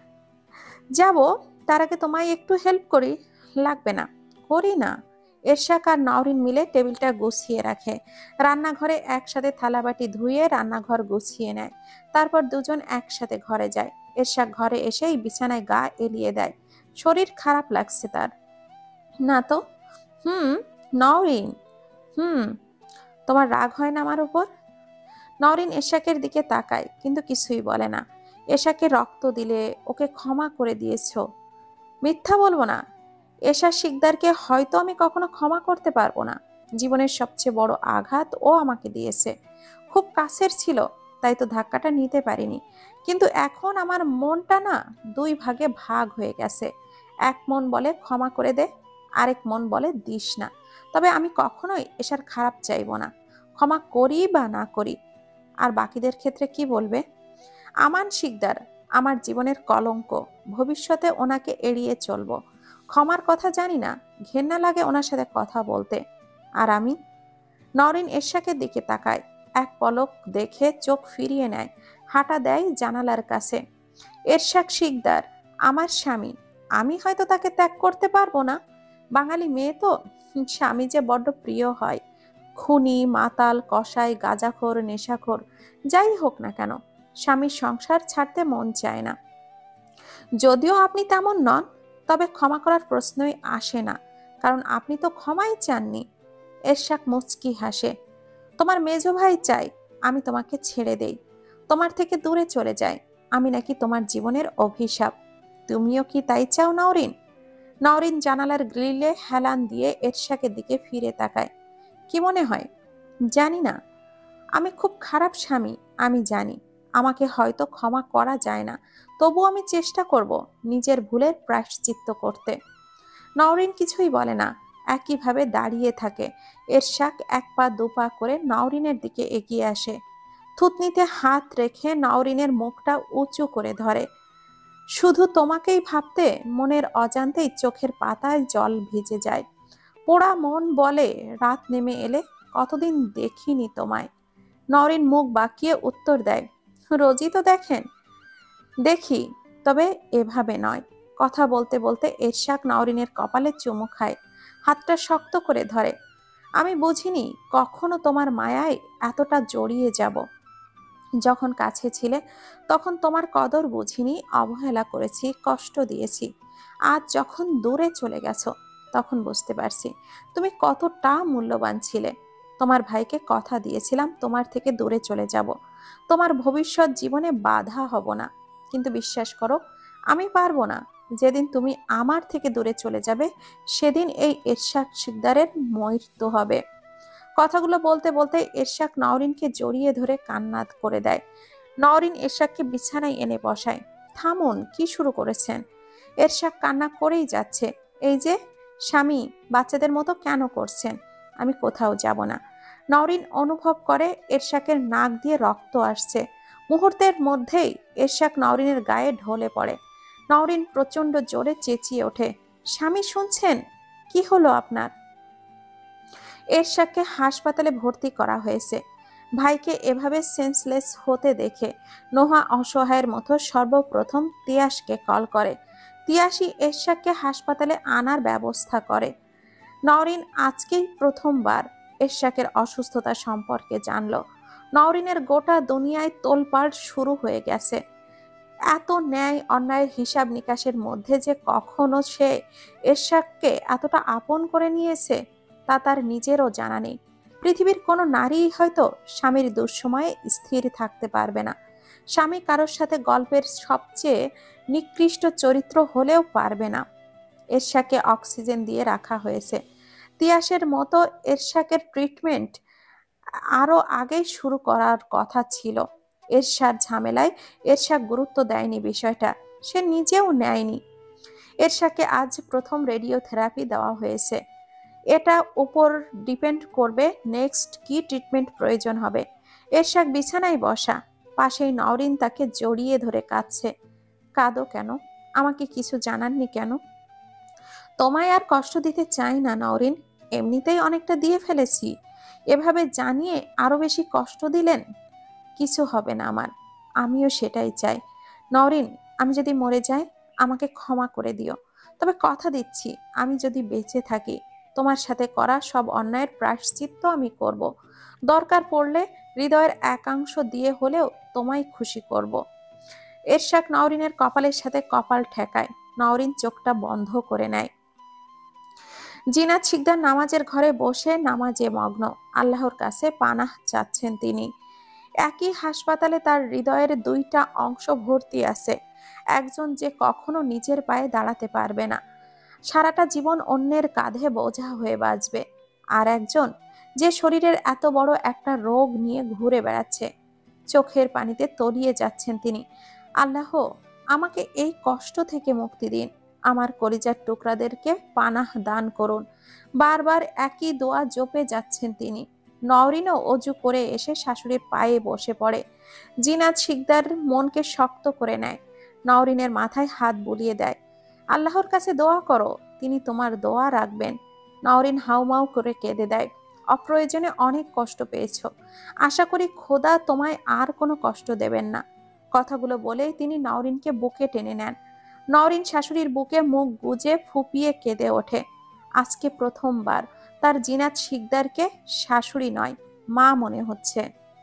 যাব, তার আগে তোমায় একটু হেল্প করি। লাগবে না, করি না। এরশাক আর নওরিন মিলে টেবিলটা গুছিয়ে রাখে। রান্নাঘরে একসাথে থালাবাটি ধুয়ে রান্নাঘর গুছিয়ে নেয়। তারপর দুজন একসাথে ঘরে যায়। এরশাক ঘরে এসেই বিছানায় গা এলিয়ে দেয়। শরীর খারাপ লাগছে তার। না তো। হুম। নওরিন, হুম। তোমার রাগ হয় না আমার উপর? নওরিন এশাকের দিকে তাকায় কিন্তু কিছুই বলে না। এশাকে রক্ত দিলে, ওকে ক্ষমা করে দিয়েছো। মিথ্যা বলবো না, এশা শিকদারকে হয়তো আমি কখনো ক্ষমা করতে পারবো না। জীবনের সবচেয়ে বড় আঘাত ও আমাকে দিয়েছে। খুব কাছের ছিল, তাই তো ধাক্কাটা নিতে পারিনি। কিন্তু এখন আমার মনটা না দুই ভাগে ভাগ হয়ে গেছে। এক মন বলে ক্ষমা করে দে, আরেক মন বলে দিস না। তবে আমি কখনোই এশার খারাপ চাইবো না, ক্ষমা করি বা না করি। আর বাকিদের ক্ষেত্রে কি বলবে? আমান শিকদার আমার জীবনের কলঙ্ক, ভবিষ্যতে ওনাকে এড়িয়ে চলবো। ক্ষমার কথা জানি না, ঘেন্না লাগে ওনার সাথে কথা বলতে। আর আমি? নওরিন এরশাকের দিকে তাকায়, এক পলক দেখে চোখ ফিরিয়ে নেয়, হাঁটা দেয় জানালার কাছে। এরশাক শিকদার আমার স্বামী, আমি হয়তো তাকে ত্যাগ করতে পারবো না। বাঙালি মেয়ে তো, স্বামী যে বড্ড প্রিয় হয়। খুনি, মাতাল, কসাই, গাঁজাখোর, নেশাখোর, যাই হোক না কেন, স্বামীর সংসার ছাড়তে মন চায় না। যদিও আপনি তেমন নন, তবে ক্ষমা করার প্রশ্নই আসে না, কারণ আপনি তো ক্ষমাই চাননি। এরশাক মুচকি হাসে। তোমার মেজো ভাই চাই আমি তোমাকে ছেড়ে দেই, তোমার থেকে দূরে চলে যাই। আমি নাকি তোমার জীবনের অভিশাপ। তুমিও কি তাই চাও নওরিন? নওরিন জানালার গ্রিলে হেলান দিয়ে এরশাকের দিকে ফিরে তাকায়। কি মনে হয়? জানি না, আমি খুব খারাপ স্বামী, আমি জানি। আমাকে হয়তো ক্ষমা করা যায় না, তবু আমি চেষ্টা করব নিজের ভুলের প্রায়শ্চিত্ত করতে। নওরিন কিছুই বলে না। একইভাবে দাঁড়িয়ে থাকে। এরশাক এক পা দু পা করে নওরিনের দিকে এগিয়ে আসে। থুতনিতে হাত রেখে নওরিনের মুখটা উঁচু করে ধরে। শুধু তোমাকেই ভাবতে মনের অজান্তেই চোখের পাতায় জল ভিজে যায়। পোড়া মন বলে, রাত নেমে এলে কতদিন দেখিনি তোমায়। নওরিন মুখ বাঁকিয়ে উত্তর দেয়, রোজই তো দেখেন। দেখি, তবে এভাবে নয়। কথা বলতে বলতে এরশাক নওরিনের কপালে চুমু খায়, হাতটা শক্ত করে ধরে। আমি বুঝিনি কখনো তোমার মায়ায় এতটা জড়িয়ে যাব। যখন কাছে ছিলে তখন তোমার কদর বুঝিনি, অবহেলা করেছি, কষ্ট দিয়েছি। আজ যখন দূরে চলে গেছো তখন বুঝতে পারছি তুমি কতটা মূল্যবান ছিলে। তোমার ভাইকে কথা দিয়েছিলাম তোমার থেকে দূরে চলে যাব, তোমার ভবিষ্যৎ জীবনে বাধা হব না। কিন্তু বিশ্বাস করো, আমি পারবো না। যেদিন তুমি আমার থেকে দূরে চলে যাবে সেদিন এই এরশাদ শিকদারের মৃত্যু হবে। কথাগুলো বলতে বলতে এরশাক নওরিনকে জড়িয়ে ধরে কান্না করে দেয়। নওরিন এরশাককে বিছানায় এনে বসায়। থামুন, কি শুরু করেছেন? এরশাক কান্না করেই যাচ্ছে। এই যে স্বামী, বাচ্চাদের মতো কেন করছেন? আমি কোথাও যাব না। নওরিন অনুভব করে এরশাকের নাক দিয়ে রক্ত আসছে। মুহূর্তের মধ্যেই এরশাক নওরিনের গায়ে ঢলে পড়ে। নওরিন প্রচন্ড জোরে চেঁচিয়ে ওঠে, স্বামী শুনছেন? কি হলো আপনার? এরশাককে হাসপাতালে ভর্তি করা হয়েছে। ভাইকে এভাবে সেন্সলেস হতে দেখে নোহা অসহায়ের মতো সর্বপ্রথম তিয়াসকে কল করে। তিয়াসই এরশাককে হাসপাতালে আনার ব্যবস্থা করে। নওরিন আজকেই প্রথমবার এরশাকের অসুস্থতা সম্পর্কে জানল। নওরিনের গোটা দুনিয়ায় তোলপাড় শুরু হয়ে গেছে। এত ন্যায় অন্যায়ের হিসাব নিকাশের মধ্যে যে কখনো সে এরশাককে এতটা আপন করে নিয়েছে তা তার নিজেরও জানা নেই। পৃথিবীর কোনো নারীই হয়তো স্বামীর দুঃসময়ে স্থির থাকতে পারবে না। স্বামী কারোর সাথে গল্পের সবচেয়ে নিকৃষ্ট চরিত্র হলেও পারবে না। এরশাকে অক্সিজেন দিয়ে রাখা হয়েছে। তিয়াসের মতো এরশাকের ট্রিটমেন্ট আরো আগেই শুরু করার কথা ছিল। এরশার ঝামেলায় এরশাক গুরুত্ব দেয়নি বিষয়টা, সে নিজেও নেয়নি। এরশাকে আজ প্রথম রেডিও থেরাপি দেওয়া হয়েছে। এটা উপর ডিপেন্ড করবে নেক্সট কি ট্রিটমেন্ট প্রয়োজন হবে। এরশাক বিছানায় বসা, পাশেই নওরিন তাকে জড়িয়ে ধরে কাঁদছে। কাঁদো কেন? আমাকে কিছু জানাননি কেন? তোমায় আর কষ্ট দিতে চাই না নওরিন, এমনিতেই অনেকটা দিয়ে ফেলেছি। এভাবে জানিয়ে আরো বেশি কষ্ট দিলেন। কিছু হবে না আমার, আমিও সেটাই চাই। নওরিন, আমি যদি মরে যাই আমাকে ক্ষমা করে দিও। তবে কথা দিচ্ছি, আমি যদি বেঁচে থাকি তোমার সাথে করা সব অন্যায়ের প্রায়শ্চিত্ত আমি করব। দরকার পড়লে হৃদয়ের একাংশ দিয়ে হলেও তোমায় খুশি করব। এরশাক নওরিনের কপালের সাথে কপাল ঠেকায়। নওরিন চোখটা বন্ধ করে নেয়। জিনাত শিকদার নামাজের ঘরে বসে নামাজে মগ্ন। আল্লাহর কাছে পানাহ চাচ্ছেন তিনি। একই হাসপাতালে তার হৃদয়ের দুইটা অংশ ভর্তি আছে। একজন যে কখনো নিজের পায়ে দাঁড়াতে পারবে না, সারাটা জীবন অন্যের কাঁধে বোঝা হয়ে বাঁচবে। আর একজন যে শরীরের এত বড় একটা রোগ নিয়ে ঘুরে বেড়াচ্ছে। চোখের পানিতে তলিয়ে যাচ্ছেন তিনি। আল্লাহ, আমাকে এই কষ্ট থেকে মুক্তি দিন। আমার কলিজার টুকরাদেরকে পানাহ দান করুন। বারবার একই দোয়া জপে যাচ্ছেন তিনি। নওরিনও অজু করে এসে শাশুড়ির পায়ে বসে পড়ে। জিনাত শিকদার মনকে শক্ত করে নেয়। নওরিনের মাথায় হাত বুলিয়ে দেয়। আল্লাহর কাছে দোয়া করো, তিনি তোমার দোয়া রাখবেন। নওরিন হাউমাউ করে কেঁদে দেয়। অপ্রয়োজনে অনেক কষ্ট পেয়েছ, আশা করি খোদা তোমায় আর কোনো কষ্ট দেবেন না। কথাগুলো বলেই তিনি নওরিনকে বুকে টেনে নেন। নওরিন শাশুড়ির বুকে মুখ গুজে ফুপিয়ে কেঁদে ওঠে। আজকে প্রথমবার তার জিনাত শিকদারকে শাশুড়ি নয়, মা মনে হচ্ছে।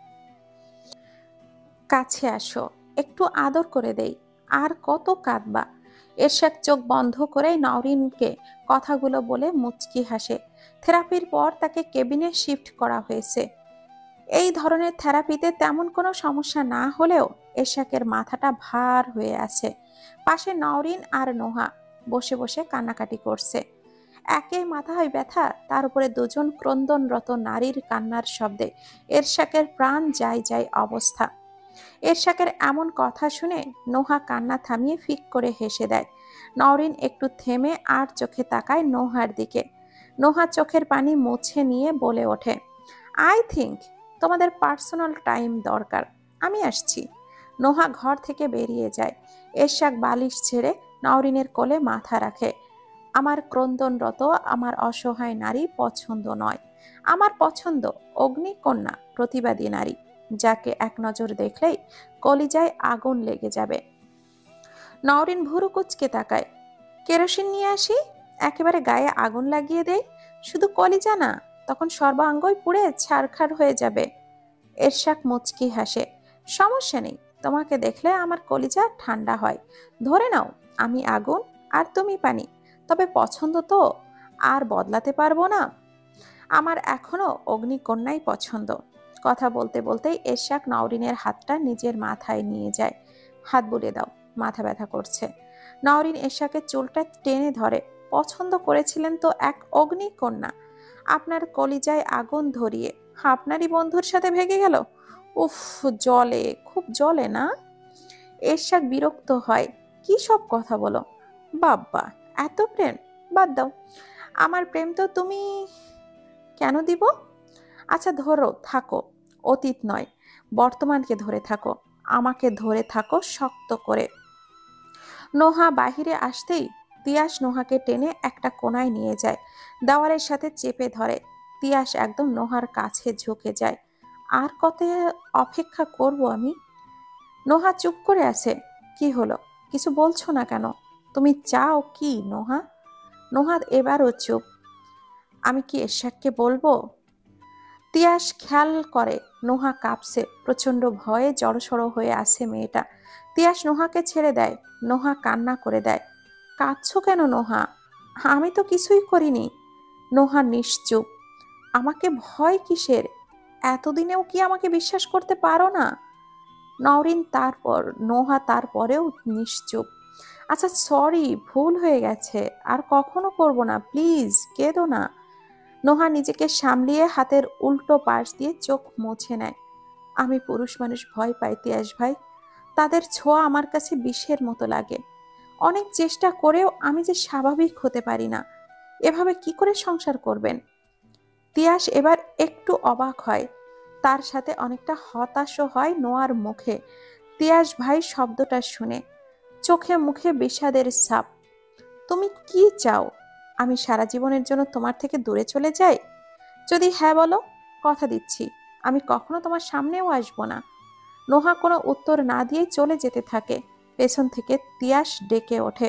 কাছে আসো, একটু আদর করে দেই। আর কত কাঁদবা? এরশাদ চোখ বন্ধ করে নওরিনকে কথাগুলো বলে মুচকি হাসে। থেরাপির পর তাকে কেবিনে শিফট করা হয়েছে। এই ধরনের থেরাপিতে তেমন কোনো সমস্যা না হলেও এরশাকের মাথাটা ভার হয়ে আছে। পাশে নওরিন আর নোহা বসে বসে কান্নাকাটি করছে। একে মাথায় ব্যথা, তার উপরে দুজন ক্রন্দনরত নারীর কান্নার শব্দে এরশাকের প্রাণ যায় যায় অবস্থা। এরশাকের এমন কথা শুনে নোহা কান্না থামিয়ে ফিক করে হেসে দেয়। নওরিন একটু থেমে আর চোখে তাকায় নোহার দিকে। নোহা চোখের পানি মুছে নিয়ে বলে ওঠে, আই থিঙ্ক তোমাদের পার্সোনাল টাইম দরকার, আমি আসছি। নোহা ঘর থেকে বেরিয়ে যায়। এরশাক বালিশ ছেড়ে নওরিনের কোলে মাথা রাখে। আমার ক্রন্দনরত, আমার অসহায় নারী পছন্দ নয়, আমার পছন্দ অগ্নিকন্যা, প্রতিবাদী নারী, যাকে এক নজর দেখলেই কলিজায় আগুন লেগে যাবে। নওরিন ভুরু কুচকে তাকায়। কেরোসিন নিয়ে আসি, একেবারে গায়ে আগুন লাগিয়ে দেই, শুধু কলিজা না, তখন সর্বাঙ্গই পুড়ে ছারখার হয়ে যাবে। এরশাক মুচকি হাসে, সমস্যা নেই, তোমাকে দেখলে আমার কলিজা ঠান্ডা হয়। ধরে নাও আমি আগুন আর তুমি পানি, তবে পছন্দ তো আর বদলাতে পারবো না। আমার এখনো অগ্নিকন্যাই পছন্দ। কথা বলতে বলতেই এরশাক নওরিনের হাতটা নিজের মাথায় নিয়ে যায়। হাত বুলিয়ে দাও, মাথা ব্যথা করছে। নওরিন এরশাকের চুলটা টেনে ধরে, পছন্দ করেছিলেন তো এক অগ্নিকন্যা, আপনার কলিজায় আগুন ধরিয়ে আপনারই বন্ধুর সাথে ভেগে গেল। উফ, জলে, খুব জলে না? এরশাক বিরক্ত হয়, কি সব কথা বলো বাব্বা, এত প্রেম, বাদ দাও। আমার প্রেম তো তুমি কেন দিব? আচ্ছা ধরো, থাকো, অতীত নয় বর্তমানকে ধরে থাকো, আমাকে ধরে থাকো শক্ত করে। নোহা বাহিরে আসতেই তিয়াস নোহাকে টেনে একটা কোনায় নিয়ে যায়, দেওয়ালের সাথে চেপে ধরে। তিয়াস একদম নোহার কাছে ঝুঁকে যায়। আর কত অপেক্ষা করব আমি? নোহা চুপ করে আছে। কি হলো, কিছু বলছো না কেন? তুমি চাও কি নোহা? নোহা এবারও চুপ। আমি কি এরশাককে বলবো? তিয়াস খেয়াল করে নোহা কাঁপছে, প্রচন্ড ভয়ে জড়সড় হয়ে আছে মেয়েটা। তিয়াস নোহাকে ছেড়ে দেয়। নোহা কান্না করে দেয়। কাঁদছো কেন নোহা? আমি তো কিছুই করিনি। নোহা নিশ্চুপ। আমাকে ভয় কিসের? এতদিনেও কি আমাকে বিশ্বাস করতে পারো না? নওরিন তারপর নোহা তারপরেও নিশ্চুপ। আচ্ছা সরি, ভুল হয়ে গেছে, আর কখনো করব না, প্লিজ কেঁদো না। নোহা নিজেকে সামলিয়ে হাতের উল্টো পাশ দিয়ে চোখ মুছে নেয়। আমি পুরুষ মানুষ ভয় পাই তিয়াস ভাই, তাদের ছোঁয়া আমার কাছে বিষের মতো লাগে। অনেক চেষ্টা করেও আমি যে স্বাভাবিক হতে পারি না। এভাবে কি করে সংসার করবেন? তিয়াস এবার একটু অবাক হয়, তার সাথে অনেকটা হতাশও হয় নোয়ার মুখে তিয়াস ভাই শব্দটা শুনে। চোখে মুখে বিষাদের ছাপ। তুমি কি চাও? আমি সারা জীবনের জন্য তোমার থেকে দূরে চলে যাই? যদি হ্যাঁ বলো, কথা দিচ্ছি আমি কখনো তোমার সামনেও আসবো না। নোহা কোনো উত্তর না দিয়ে চলে যেতে থাকে। পেছন থেকে তিয়াস ডেকে ওঠে,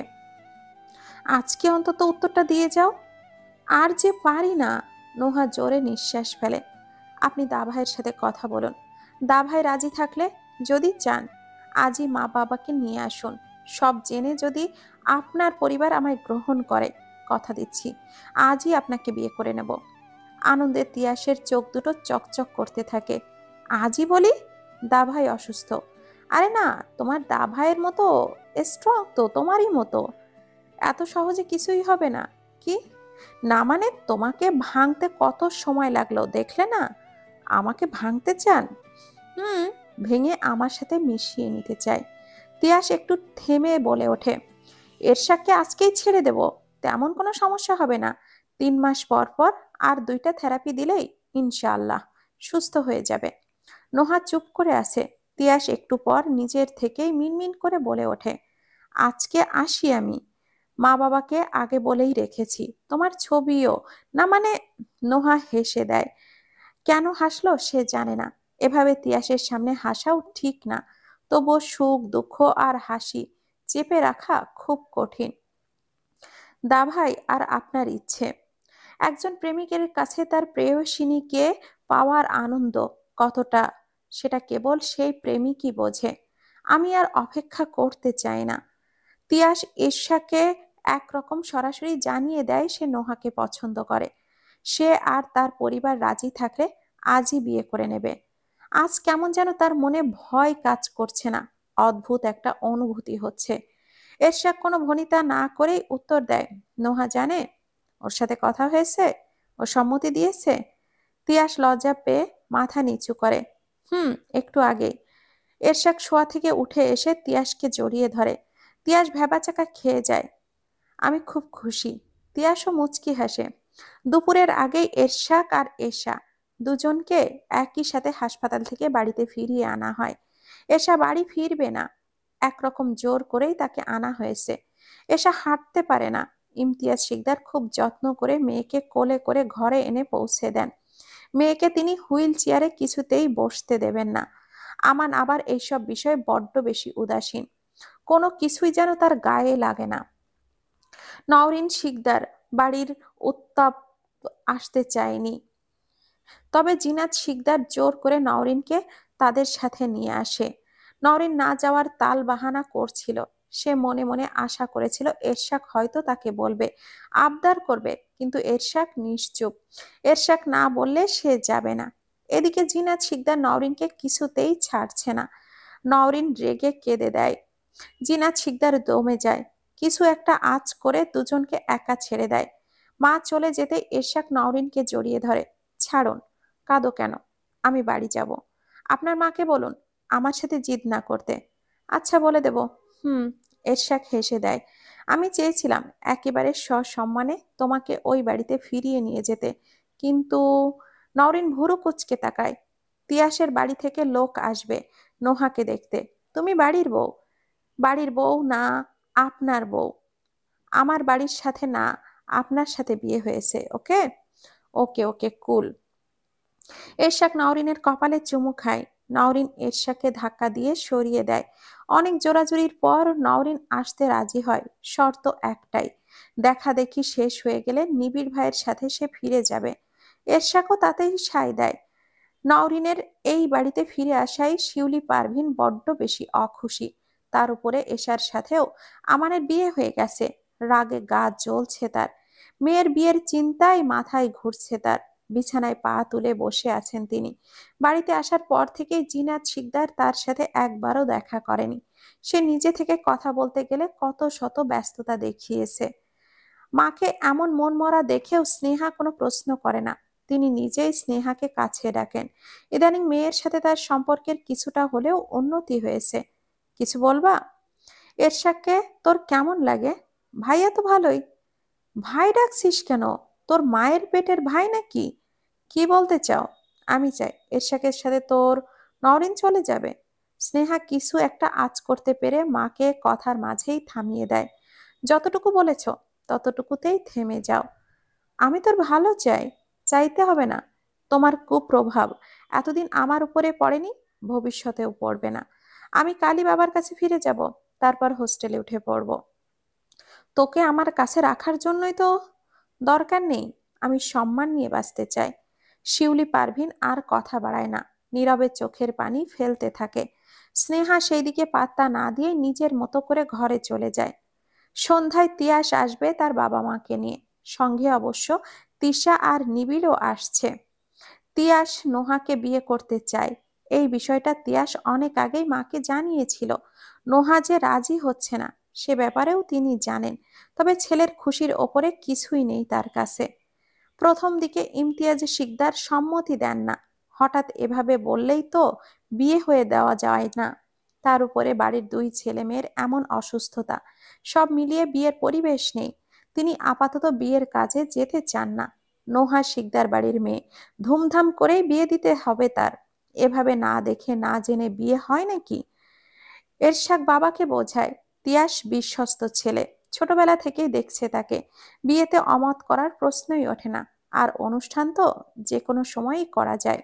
আজকে অন্তত উত্তরটা দিয়ে যাও। আর যে পারি না। নোহা জোরে নিঃশ্বাস ফেলে। আপনি দাভাইয়ের সাথে কথা বলুন। দাভাই রাজি থাকলে, যদি চান, আজই মা বাবাকে নিয়ে আসুন। সব জেনে যদি আপনার পরিবার আমায় গ্রহণ করে, কথা দিচ্ছি আজই আপনাকে বিয়ে করে নেব। আনন্দে তিয়াসের চোখ দুটো চকচক করতে থাকে। আজই বলি? দাভাই অসুস্থ। আরে না, তোমার দাভাইয়ের মতো স্ট্রং তো তোমারই মতো, এত সহজে কিছুই হবে না। কি না মানে? তোমাকে ভাঙতে কত সময় লাগলো দেখলে না? আমাকে ভাঙতে চান? হুম, ভেঙে আমার সাথে মিশিয়ে নিতে চাই। তিয়াস একটু থেমে বলে ওঠে, এরশাককে আজকেই ছেড়ে দেব, তেমন কোনো সমস্যা হবে না। 3 মাস পর পর আর 2টা থেরাপি দিলেই ইনশাআল্লাহ সুস্থ হয়ে যাবে। নোহা চুপ করে আছে। তিয়াস একটু পর নিজের থেকেই মিনমিন করে বলে ওঠে, আজকে আসি আমি। মা বাবাকে আগে বলেই রেখেছি, তোমার ছবিও না মানে। নোহা হেসে দেয়। কেন হাসলো সে জানে না। এভাবে তিয়াসের সামনে হাসাও ঠিক না, তবুও সুখ দুঃখ আর হাসি চেপে রাখা খুব কঠিন। দাভাই আর আপনার ইচ্ছে, একজন প্রেমিকের কাছে তার প্রেয়সিনীকে পাওয়ার আনন্দ কতটা, সেটা কেবল সেই প্রেমিকই বোঝে। আমি আর অপেক্ষা করতে চাই না। তিয়াস ঈর্ষাকে একরকম সরাসরি জানিয়ে দেয় সে নোহাকে পছন্দ করে। সে আর তার পরিবার রাজি থাকলে আজই বিয়ে করে নেবে। আজ কেমন যেন তার মনে ভয় কাজ করছে না, অদ্ভুত একটা অনুভূতি হচ্ছে। এরশাদ কোনো ভনিতা না করেই উত্তর দেয়, নোহা জানে, ওর সাথে কথা হয়েছে, ও সম্মতি দিয়েছে। তিয়াস লজ্জা পেয়ে মাথা নিচু করে, হুম, একটু আগেই। এরশাদ শোয়া থেকে উঠে এসে তিয়াসকে জড়িয়ে ধরে। তিয়াস ভ্যাবাচাকা খেয়ে যায়। আমি খুব খুশি। তিয়াসও মুচকি হাসে। দুপুরের আগেই এরশাক আর এশা দুজনকে একই সাথে হাসপাতাল থেকে বাড়িতে ফিরিয়ে আনা হয়। এশা বাড়ি ফিরবে না, একরকম জোর করেই তাকে আনা হয়েছে। এশা হাঁটতে পারে না। ইমতিয়াজ শিকদার খুব যত্ন করে মেয়েকে কোলে করে ঘরে এনে পৌঁছে দেন। মেয়েকে তিনি হুইল চেয়ারে কিছুতেই বসতে দেবেন না। আমান আবার এইসব বিষয়ে বড্ড বেশি উদাসীন, কোনো কিছুই যেন তার গায়ে লাগে না। নওরিন শিকদার বাড়ির উত্তাপ আসতে চায়নি, তবে জিনাত শিকদার জোর করে নওরিনকে তাদের সাথে নিয়ে আসে। নওরিন না যাওয়ার তাল বাহানা করছিল। সে মনে মনে আশা করেছিল এরশাক হয়তো তাকে বলবে, আবদার করবে, কিন্তু এরশাক নিশ্চুপ। এরশাক না বললে সে যাবে না। এদিকে জিনাত শিকদার নওরিনকে কিছুতেই ছাড়ছে না। নওরিন রেগে কেঁদে দেয়। জিনাত শিকদার দমে যায়। কিছু একটা আঁচ করে দুজনকে একা ছেড়ে দেয়। মা চলে যেতে এরশাক নওরিনকে জড়িয়ে ধরে। ছাড়ুন, কাঁদো কেন? আমি বাড়ি যাব। আপনার মাকে বলুন আমার সাথে জিদ না করতে। আচ্ছা, বলে দেব। হুম। এরশাক হেসে দেয়। আমি চেয়েছিলাম একেবারে সসম্মানে তোমাকে ওই বাড়িতে ফিরিয়ে নিয়ে যেতে, কিন্তু নওরিন ভুরু কুঁচকে তাকায়। তিয়াসের বাড়ি থেকে লোক আসবে নোহাকে দেখতে। তুমি বাড়ির বউ। বাড়ির বউ না, আপনার বউ। আমার বাড়ির সাথে না, আপনার সাথে বিয়ে হয়েছে। ওকে, ওকে, ওকে, কুল। এরশাক নওরিনের কপালে চুমু খায়। নওরিন এরশাককে ধাক্কা দিয়ে সরিয়ে দেয়। অনেক জোরাজুরির পর নওরিন আসতে রাজি হয়, শর্ত একটাই, দেখা দেখি শেষ হয়ে গেলে নিবিড় ভাইয়ের সাথে সে ফিরে যাবে। এরশাকও তাতেই সায় দেয়। নওরিনের এই বাড়িতে ফিরে আসায় শিউলি পারভিন বড্ড বেশি অখুশি। তার উপরে এশার সাথেও আমানের বিয়ে হয়ে গেছে। রাগে গা জ্বলছে তার। মেয়ের বিয়ের চিন্তায় মাথায় ঘুরছে তার। বিছানায় পা তুলে বসে আছেন তিনি। বাড়িতে আসার পর থেকেই জিনাত শিকদার তার সাথে একবারও দেখা করেনি। সে নিজে থেকে কথা বলতে গেলে কত শত ব্যস্ততা দেখিয়েছে। মাকে এমন মনমরা দেখেও স্নেহা কোনো প্রশ্ন করে না। তিনি নিজেই স্নেহাকে কাছে ডাকেন। ইদানিং মেয়ের সাথে তার সম্পর্কের কিছুটা হলেও উন্নতি হয়েছে। কিছু বলবা? এরশাককে তোর কেমন লাগে? ভাইয়া তো ভালোই। ভাই ডাকছিস কেন? তোর মায়ের পেটের ভাই নাকি? কি বলতে চাও? আমি চাই এরশাকের সাথে তোর নওরিন চলে যাবে। স্নেহা কিছু একটা আঁচ করতে পেরে মাকে কথার মাঝেই থামিয়ে দেয়। যতটুকু বলেছ ততটুকুতেই থেমে যাও। আমি তোর ভালো চাই, চাইতে হবে না। তোমার কুপ্রভাব এতদিন আমার উপরে পড়েনি, ভবিষ্যতেও পড়বে না। আমি কালই বাবার কাছে ফিরে যাব, তারপর হোস্টেলে উঠে পড়ব। তোকে আমার কাছে রাখার জন্যই তো। দরকার নেই, আমি সম্মান নিয়ে বাঁচতে চাই। শিউলি পারভিন আর কথা বাড়ায় না, নীরবে চোখের পানি ফেলতে থাকে। স্নেহা সেই দিকে পাত্তা না দিয়ে নিজের মতো করে ঘরে চলে যায়। সন্ধ্যায় তিয়াস আসবে তার বাবা মাকে নিয়ে। সঙ্গে অবশ্য তিশা আর নিবিড়ও আসছে। তিয়াস নোহাকে বিয়ে করতে চায়। এই বিষয়টা তিয়াস অনেক আগেই মাকে জানিয়েছিল। নোহা যে রাজি হচ্ছে না সে ব্যাপারেও তিনি জানেন। তবে ছেলের খুশির ওপরে কিছুই নেই তার কাছে। প্রথম দিকে ইমতিয়াজ শিকদার সম্মতি দেন না। হঠাৎ এভাবে বললেই তো বিয়ে হয়ে দেওয়া যায় না। তার উপরে বাড়ির দুই ছেলে মেয়ের এমন অসুস্থতা, সব মিলিয়ে বিয়ের পরিবেশ নেই। তিনি আপাতত বিয়ের কাজে যেতে চান না। নোহা শিকদার বাড়ির মেয়ে, ধুমধাম করেই বিয়ে দিতে হবে তার। এভাবে না দেখে না জেনে বিয়ে হয় নাকি? এরশাক বাবাকে বোঝায়, তিয়াস বিশ্বস্ত ছেলে, ছোটবেলা থেকেই দেখছে তাকে। বিয়েতে অমত করার প্রশ্নই ওঠে না। আর অনুষ্ঠান তো যে কোনো সময়ই করা যায়।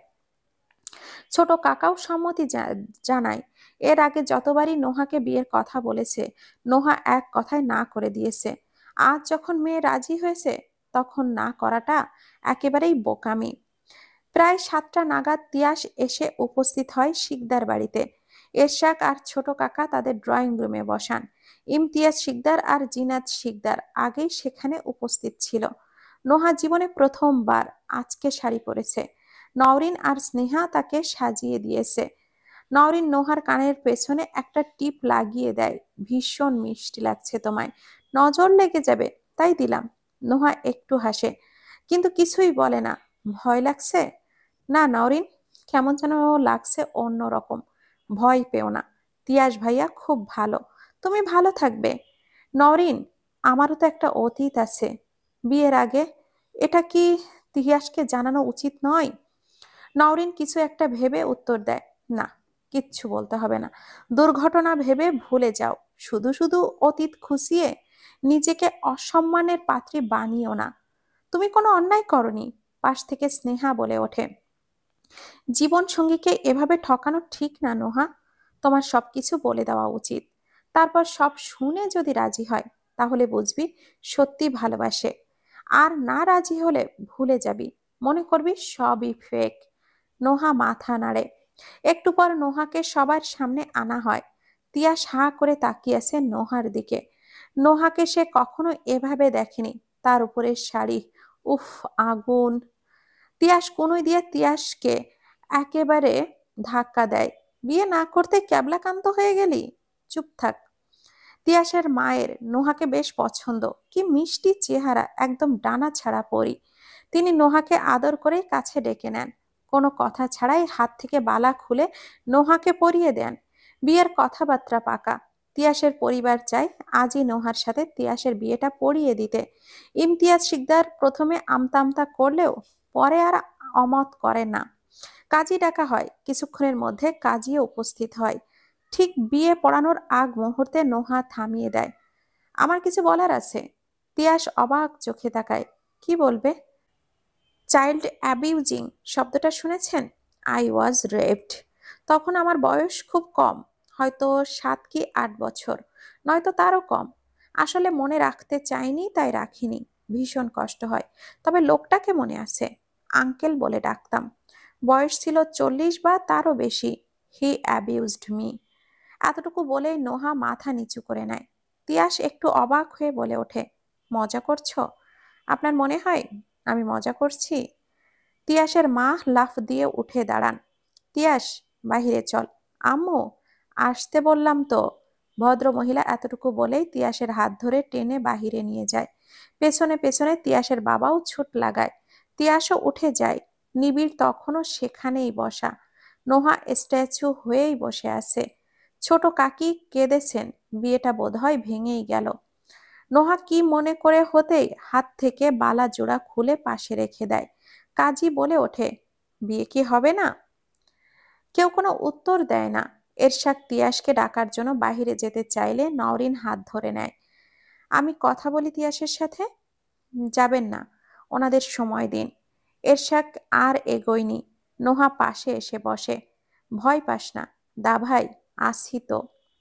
ছোট কাকাও সম্মতি জানায়। এর আগে যতবারই নোহাকে বিয়ের কথা বলেছে, নোহা এক কথায় না করে দিয়েছে। আজ যখন মেয়ে রাজি হয়েছে, তখন না করাটা একেবারেই বোকামি। প্রায় 7টা নাগাদ তিয়াস এসে উপস্থিত হয় শিকদার বাড়িতে। এরশাক আর ছোট কাকা তাদের ড্রয়িং রুমে বসান। ইমতিয়াজ শিকদার আর জিনাত শিকদার আগেই সেখানে উপস্থিত ছিল। নোহা জীবনে প্রথমবার আজকে শাড়ি পরেছে। নওরিন আর স্নেহা তাকে সাজিয়ে দিয়েছে। নওরিন নোহার কানের পেছনে একটা টিপ লাগিয়ে দেয়। ভীষণ মিষ্টি লাগছে তোমায়, নজর লেগে যাবে তাই দিলাম। নোহা একটু হাসে, কিন্তু কিছুই বলে না। ভয় লাগছে? না নওরিন, কেমন যেন লাগছে অন্যরকম। ভয় পেও না, তিয়াস ভাইয়া খুব ভালো, তুমি ভালো থাকবে। নওরিন, আমারও তো একটা অতীত আছে। বিয়ের আগে এটা কি তিয়াসকে জানানো উচিত নয়? নওরিন কিছু একটা ভেবে উত্তর দেয়, না, কিচ্ছু বলতে হবে না। দুর্ঘটনা ভেবে ভুলে যাও। শুধু শুধু অতীত খুঁচিয়ে নিজেকে অসম্মানের পাত্রী বানিও না। তুমি কোনো অন্যায় করনি। পাশ থেকে স্নেহা বলে ওঠে, জীবন সঙ্গীকে এভাবে ঠকানো ঠিক না নোহা। তোমার সবকিছু বলে দেওয়া উচিত। তারপর সব শুনে যদি রাজি হয় তাহলে বুঝবি সত্যি ভালোবাসে। আর না রাজি হলে ভুলে যাবি, মনে করবি সবই ফেক। নোহা মাথা নাড়ে। একটু পর নোহাকে সবার সামনে আনা হয়। তিয়াস হাঁ করে তাকিয়ে আছে নোহার দিকে। নোহাকে সে কখনো এভাবে দেখেনি। তার উপরের শাড়ি, উফ, আগুন। তিয়াস কনুই দিয়ে তিয়াসকে একেবারে ধাক্কা দেয়। বিয়ে না করতে ক্যাবলাকান্ত হয়ে গেলি? চুপ থাক। তিয়াসের মায়ের নোহাকে বেশ পছন্দ। কি মিষ্টি চেহারা, একদম ডানা ছাড়া পরি। তিনি নোহাকে আদর করে কাছে ডেকে নেন। কোনো কথা ছাড়াই হাত থেকে বালা খুলে নোহাকে পরিয়ে দেন। বিয়ের কথাবার্তা পাকা। তিয়াসের পরিবার চায় আজই নোহার সাথে তিয়াসের বিয়েটা পড়িয়ে দিতে। ইমতিয়াজ শিকদার প্রথমে আমতা আমতা করলেও পরে আর অমত করে না। কাজী ডাকা হয়। কিছুক্ষণের মধ্যে কাজীও উপস্থিত হয়। ঠিক বিয়ে পড়ানোর আগ মুহূর্তে নোহা থামিয়ে দেয়। আমার কিছু বলার আছে। তিয়াস অবাক চোখে তাকায়। কি বলবে? চাইল্ড অ্যাবিউজিং শব্দটা শুনেছেন? I was raped. তখন আমার বয়স খুব কম, হয়তো 7 কি 8 বছর, নয়তো তারও কম। আসলে মনে রাখতে চাইনি, তাই রাখিনি। ভীষণ কষ্ট হয়। তবে লোকটাকে মনে আছে। আঙ্কেল বলে ডাকতাম। বয়স ছিল 40 বা তারও বেশি। He abused me. এতটুকু বলেই নোহা মাথা নিচু করে নেয়। তিয়াস একটু অবাক হয়ে বলে ওঠে, মজা করছো? আপনার মনে হয় আমি মজা করছি? তিয়াসের মা লাফ দিয়ে উঠে দাঁড়ান। তিয়াস, বাহিরে চল। আম্মু, আসতে বললাম তো। ভদ্র মহিলা এতটুকু বলেই তিয়াসের হাত ধরে টেনে বাহিরে নিয়ে যায়। পেছনে পেছনে তিয়াসের বাবাও ছুট লাগায়। তিয়াসও উঠে যায়। নিবিড় তখনও সেখানেই বসা। নোহা স্ট্যাচু হয়েই বসে আছে। ছোট কাকি কেঁদেছেন। বিয়েটা বোধহয় ভেঙেই গেল। নোহা কি মনে করে হতেই হাত থেকে বালা জোড়া খুলে পাশে রেখে দেয়। কাজী বলে ওঠে, বিয়ে কি হবে না? কেউ কোনো উত্তর দেয় না। এরশাদ তিয়াসকে ডাকার জন্য বাহিরে যেতে চাইলে নওরিন হাত ধরে নেয়। আমি কথা বলি তিয়াসের সাথে। যাবেন না, ওনাদের সময় দিন। এরশাদ আর এগোয়নি। নোহা পাশে এসে বসে। ভয় পাস না দা ভাই, আসি তো।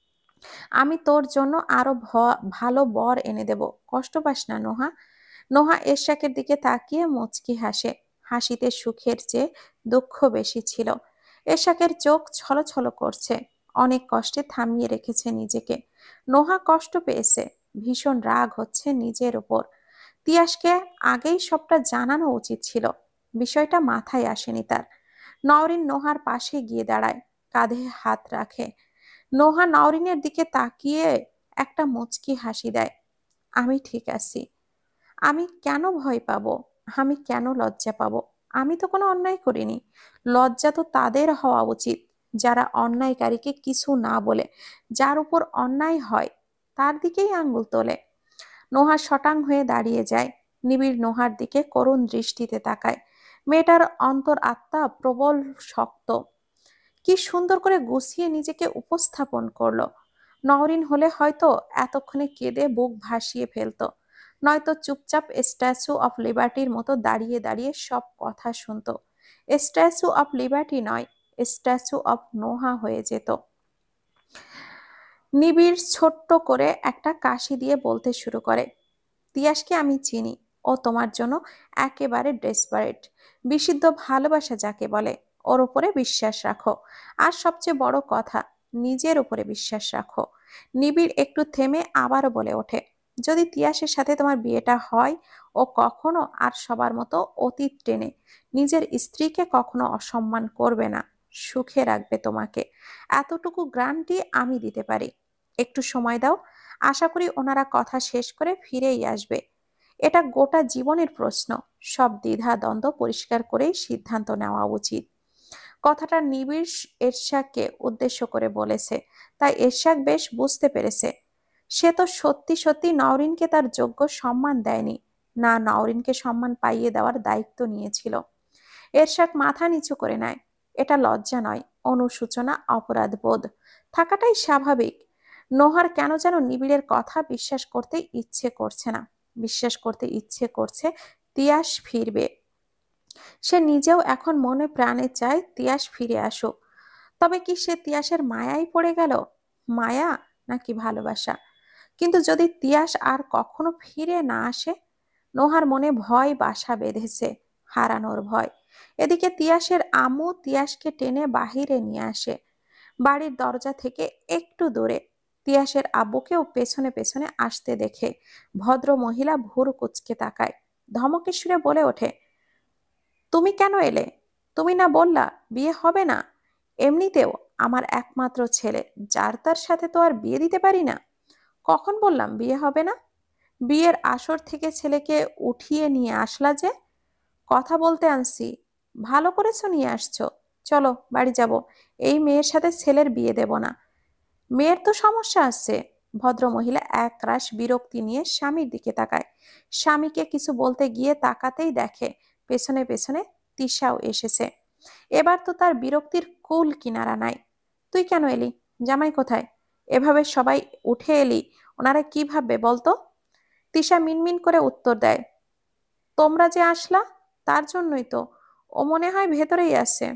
আমি তোর জন্য আরো ভালো বর এনে দেব, কষ্ট পাস না নোহা। নোহা এরশাকের দিকে তাকিয়ে মুচকি হাসে। হাসিতে সুখের চেয়ে দুঃখ বেশি ছিল। এরশাকের চোখ ছলছল করছে। অনেক কষ্টে থামিয়ে রেখেছে নিজেকে। নোহা কষ্ট পেয়েছে। ভীষণ রাগ হচ্ছে নিজের উপর। তিয়াসকে আগেই সবটা জানানো উচিত ছিল। বিষয়টা মাথায় আসেনি তার। নওরিন নোহার পাশে গিয়ে দাঁড়ায়। কাঁধে হাত রাখে। নোহা নওরিনের দিকে তাকিয়ে একটা মুচকি হাসি দেয়। আমি ঠিক আছি। আমি কেন ভয় পাবো? আমি কেন লজ্জা পাবো? আমি তো কোনো অন্যায় করিনি। লজ্জা তো তাদের হওয়া উচিত যারা অন্যায়কারীকে কিছু না বলে, যার উপর অন্যায় হয় তার দিকেই আঙ্গুল তোলে। নোহা শটাং হয়ে দাঁড়িয়ে যায়। নিবিড় নোহার দিকে করুণ দৃষ্টিতে তাকায়। মেয়েটার অন্তর আত্মা প্রবল শক্ত। কি সুন্দর করে গুছিয়ে নিজেকে উপস্থাপন করলো। নওরিন হলে হয়তো এতক্ষণে কেঁদে বুক ভাসিয়ে ফেলতো, নয়তো চুপচাপ স্ট্যাচু অফ লিবার্টির মতো দাঁড়িয়ে দাঁড়িয়ে সব কথা শুনতো। স্ট্যাচু অফ লিবার্টি নয়, স্ট্যাচু অফ নোহা হয়ে যেত। নিবিড় ছোট্ট করে একটা কাশি দিয়ে বলতে শুরু করে, তিয়াসকে আমি চিনি। ও তোমার জন্য একেবারে ডেসপারেট। বিশুদ্ধ ভালোবাসা যাকে বলে, ওর উপরে বিশ্বাস রাখো। আর সবচেয়ে বড় কথা, নিজের উপরে বিশ্বাস রাখো। নিবিড় একটু থেমে আবারও বলে ওঠে, যদি তিয়াসের সাথে তোমার বিয়েটা হয়, ও কখনো আর সবার মতো অতীত টেনে নিজের স্ত্রীকে কখনো অসম্মান করবে না। সুখে রাখবে তোমাকে, এতটুকু গ্যারান্টি আমি দিতে পারি। একটু সময় দাও, আশা করি ওনারা কথা শেষ করে ফিরেই আসবে। এটা গোটা জীবনের প্রশ্ন। সব দ্বিধা দ্বন্দ্ব পরিষ্কার করেই সিদ্ধান্ত নেওয়া উচিত। কথাটা নিবিড় এরশাদকে উদ্দেশ্য করে বলেছে, তাই এরশাদ বেশ বুঝতে পেরেছে। সে তো সত্যি সত্যি নওরিনকে তার যোগ্য সম্মান দেয়নি। না নওরিনকে সম্মান পাইয়ে দেওয়ার দায়িত্ব নিয়েছিল। এরশাদ মাথা নিচু করে নেয়। এটা লজ্জা নয়, অনুশোচনা, অপরাধ বোধ থাকাটাই স্বাভাবিক। নোহার কেন যেন নিবিড়ের কথা বিশ্বাস করতে ইচ্ছে করছে না। বিশ্বাস করতে ইচ্ছে করছে তিয়াস ফিরবে। সে নিজেও এখন মনে প্রাণে চায় তিয়াস ফিরে আসুক। তবে কি সে তিয়াসের মায়ায় পড়ে গেল? মায়া নাকি ভালোবাসা? কিন্তু যদি তিয়াস আর কখনো ফিরে না আসে? নোহার মনে ভয় বাসা বেঁধেছে, হারানোর ভয়। এদিকে তিয়াসের আম্মু তিয়াসকে টেনে বাহিরে নিয়ে আসে, বাড়ির দরজা থেকে একটু দূরে। তিয়াসের আব্বুকেও পেছনে পেছনে আসতে দেখে ভদ্র মহিলা ভুরু কুঁচকে তাকায়, ধমকে সুরে বলে ওঠে, তুমি কেন এলে? তুমি না বললা বিয়ে হবে না? এমনিতেও আমার একমাত্র ছেলে, যার তার সাথে তো আর বিয়ে দিতে পারি না। কখন বললাম বিয়ে হবে না? বিয়ের আসর থেকে ছেলেকে উঠিয়ে নিয়ে আসলা যে। কথা বলতে আনছি, ভালো করেছো নিয়ে আসছো। চলো বাড়ি যাব, এই মেয়ের সাথে ছেলের বিয়ে দেব না। মেয়ের তো সমস্যা আছে। ভদ্রমহিলা একরাশ বিরক্তি নিয়ে স্বামীর দিকে তাকায়। স্বামীকে কিছু বলতে গিয়ে তাকাতেই দেখে পেছনে পেছনে তিশাও এসেছে। এবার তো তার বিরক্তির কুল কিনারা নাই। তুই কেন এলি? জামাই কোথায়? এভাবে সবাই উঠে এলি, ওনারা কি ভাববে বলতো? তিশা মিনমিন করে উত্তর দেয়, তোমরা যে আসলা তার জন্যই তো। ও মনে হয় ভেতরেই আছে।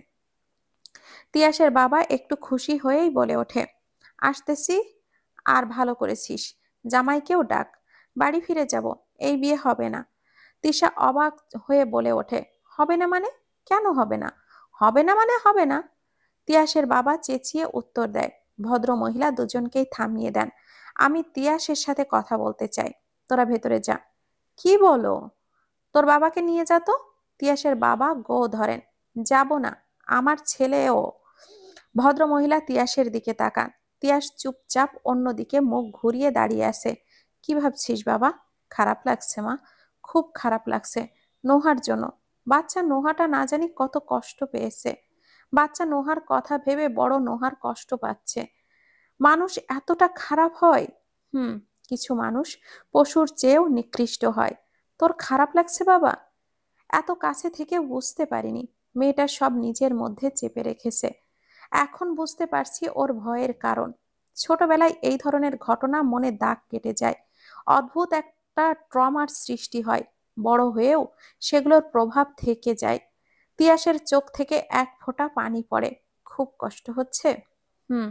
তিয়াসের বাবা একটু খুশি হয়েই বলে ওঠে, আসতেছি। আর ভালো করেছিস, জামাইকেও ডাক, বাড়ি ফিরে যাব, এই বিয়ে হবে না। তিশা অবাক হয়ে বলে ওঠে, হবে না মানে? কেন হবে না? হবে না মানে হবে না। তিয়াসের বাবা চেঁচিয়ে উত্তর দেয়। ভদ্র মহিলা দুজনকেই থামিয়ে দেন। আমি তিয়াসের সাথে কথা বলতে চাই, তোরা ভেতরে যা। কি বলো? তোর বাবাকে নিয়ে যা তো। তিয়াসের বাবা গো ধরেন, যাব না, আমার ছেলেও। ভদ্র মহিলা তিয়াসের দিকে তাকান। তিয়াস চুপচাপ অন্যদিকে মুখ ঘুরিয়ে দাঁড়িয়ে আছে। কি ভাবছিস বাবা? খারাপ লাগছে মা, খুব খারাপ লাগছে নোহার জন্য। বাচ্চা নোহাটা না জানি কত কষ্ট পেয়েছে। বাচ্চা নোহার কথা ভেবে বড় নোহার কষ্ট পাচ্ছে। মানুষ এতটা খারাপ হয়? হুম, কিছু মানুষ পশুর চেয়েও নিকৃষ্ট হয়। তোর খারাপ লাগছে বাবা? এত কাছে থেকে বুঝতে পারিনি মেয়েটা সব নিজের মধ্যে চেপে রেখেছে। এখন বুঝতে পারছি ওর ভয়ের কারণ। ছোটবেলায় এই ধরনের ঘটনা মনে দাগ কেটে যায়, অদ্ভুত একটা ট্রমার সৃষ্টি হয়। বড় হয়েও সেগুলোর প্রভাব থেকে যায়। তিয়াসের চোখ থেকে এক ফোঁটা পানি পড়ে। খুব কষ্ট হচ্ছে? হুম,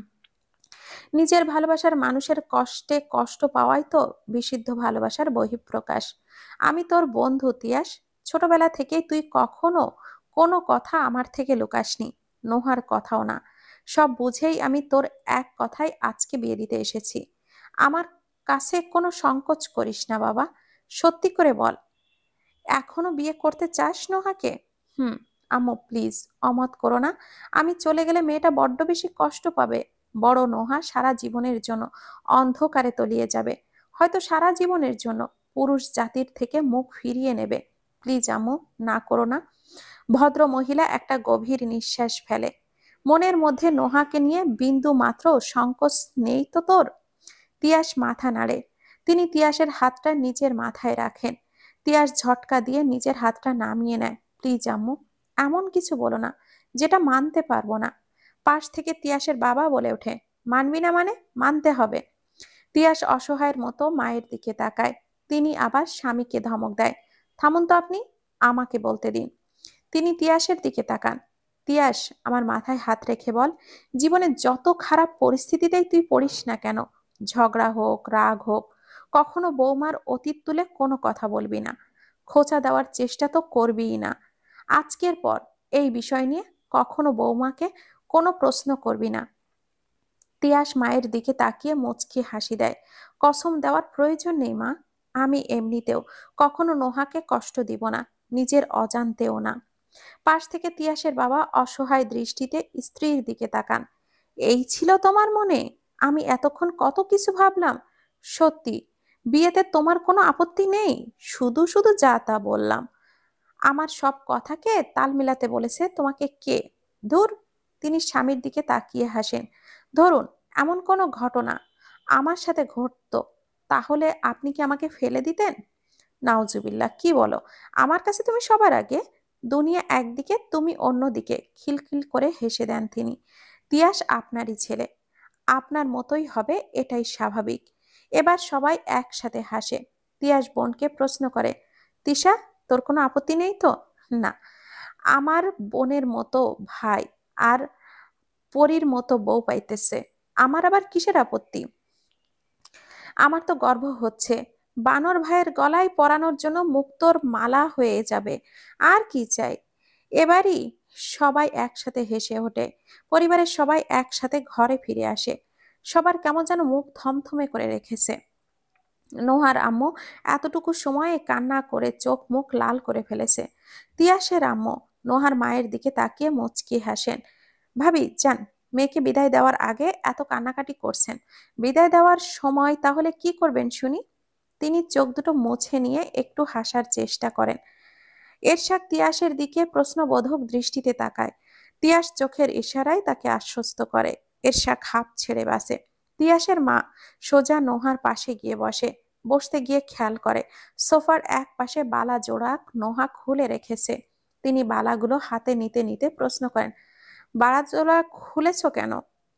নিজের ভালোবাসার মানুষের কষ্টে কষ্ট পাওয়াই তো বিশুদ্ধ ভালোবাসার বহিঃপ্রকাশ। আমি তোর বন্ধু তিয়াস, ছোটবেলা থেকেই তুই কখনো কোনো কথা আমার থেকে লুকাসনি, নোহার কথাও না। সব বুঝেই আমি তোর এক কথায় আজকে বিয়ে দিতে এসেছি। আমার কাছে কোনো সংকোচ করিস না বাবা, সত্যি করে বল, এখনো বিয়ে করতে চাস নোহাকে? হুম। আম্মু প্লিজ, অমত করো না। আমি চলে গেলে মেয়েটা বড্ড বেশি কষ্ট পাবে। বড় নোহা সারা জীবনের জন্য অন্ধকারে তলিয়ে যাবে, হয়তো সারা জীবনের জন্য পুরুষ জাতির থেকে মুখ ফিরিয়ে নেবে। প্লিজ আম্মু, না করো না। ভদ্র মহিলা একটা গভীর নিঃশ্বাস ফেলে। মনের মধ্যে নোহাকে নিয়ে বিন্দু মাত্র সংকোচ নেই তো তোর? তিয়াস মাথা নাড়ে। তিনি তিয়াসের হাতটা নিজের মাথায় রাখেন। তিয়াস ঝটকা দিয়ে নিজের হাতটা নামিয়ে নেয়। প্লিজ আম্মু, এমন কিছু বলো না যেটা মানতে পারবো না। পাশ থেকে তিয়াসের বাবা বলে ওঠে, মানবি না মানে? মানতে হবে। তিয়াস অসহায়ের মতো মায়ের দিকে তাকায়। তিনি আবার স্বামীকে ধমক দেয়, থামুন তো আপনি, আমাকে বলতে দিন। তিনি তিয়াসের দিকে তাকান। তিয়াস, আমার মাথায় হাত রেখে বল, জীবনে যত খারাপ পরিস্থিতিতেই তুই পড়িস না কেন, ঝগড়া হোক, রাগ হোক, কখনো বৌমার অতীত তুলে কোনো কথা বলবি না, খোঁচা দেওয়ার চেষ্টা তো করবিই না। আজকের পর এই বিষয় নিয়ে কখনো বৌমাকে কোনো প্রশ্ন করবি না। তিয়াস মায়ের দিকে তাকিয়ে মুচকি হাসি দেয়। কসম দেওয়ার প্রয়োজন নেই মা, আমি এমনিতেও কখনো নোহাকে কষ্ট দিব না, নিজের অজান্তেও না। পাশ থেকে তিয়াসের বাবা অসহায় দৃষ্টিতে স্ত্রীর দিকে তাকান। এই ছিল তোমার মনে? আমি এতক্ষণ কত কিছু ভাবলাম। সত্যি, বিয়েতে তোমার কোনো আপত্তি নেই? শুধু শুধু যা তা বললাম। আমার সব কথাকে তাল মিলাতে বলেছে তোমাকে কে? ধুর। তিনি স্বামীর দিকে তাকিয়ে হাসেন। ধরুন এমন কোনো ঘটনা আমার সাথে ঘটতো, তাহলে আপনি কি আমাকে ফেলে দিতেন? নাউজুবিল্লাহ, কি বলো? আমার কাছে তুমি সবার আগে? দুনিয়া একদিকে, তুমি অন্যদিকে। খিলখিল করে হেসে দেন তিনি। তিয়াস আপনারই ছেলে, আপনার মতোই হবে, এটাই স্বাভাবিক। এবার সবাই একসাথে হাসে। তিয়াস বোনকে প্রশ্ন করে, তিশা, তোর কোনো আপত্তি নেই তো? না, আমার বোনের মতো ভাই আর পরীর মতো বউ পাইতেছে, আমার আবার কিসের আপত্তি? আমার তো গর্ব হচ্ছে, বানর ভাইয়ের গলায় পরানোর জন্য মুক্তোর মালা হয়ে যাবে, আর কি চাই? এবারই সবাই একসাথে হেসে ওঠে। পরিবারের সবাই একসাথে ঘরে ফিরে আসে। সবার কেমন যেন মুখ থমথমে করে রেখেছে। নোহার আম্মু এতটুকু সময়ে কান্না করে চোখ মুখ লাল করে ফেলেছে। তিয়াসের আম্মু নোহার মায়ের দিকে তাকিয়ে মুচকি হাসেন। ভাবি যান, মেয়েকে বিদায় দেওয়ার আগে এত কান্নাকাটি করছেন, বিদায় দেওয়ার সময় তাহলে কি করবেন শুনি? তিনি চোখ দুটো মুছে নিয়ে একটু হাসার চেষ্টা করেন। এরশাদ তিয়াসের দিকে প্রশ্নবোধক দৃষ্টিতে তাকায়। তিয়াস চোখের ইশারায় তাকে আশ্বস্ত করে। এরশাদ হাঁপ ছেড়ে বাসে। তিয়াসের মা সোজা নোহার পাশে গিয়ে বসে। বসতে গিয়ে খেয়াল করে সোফার এক পাশে বালা জোড়া নোহা খুলে রেখেছে। তিনি বালাগুলো হাতে নিতে নিতে প্রশ্ন করেন, বালা জোড়া খুলেছ কেন?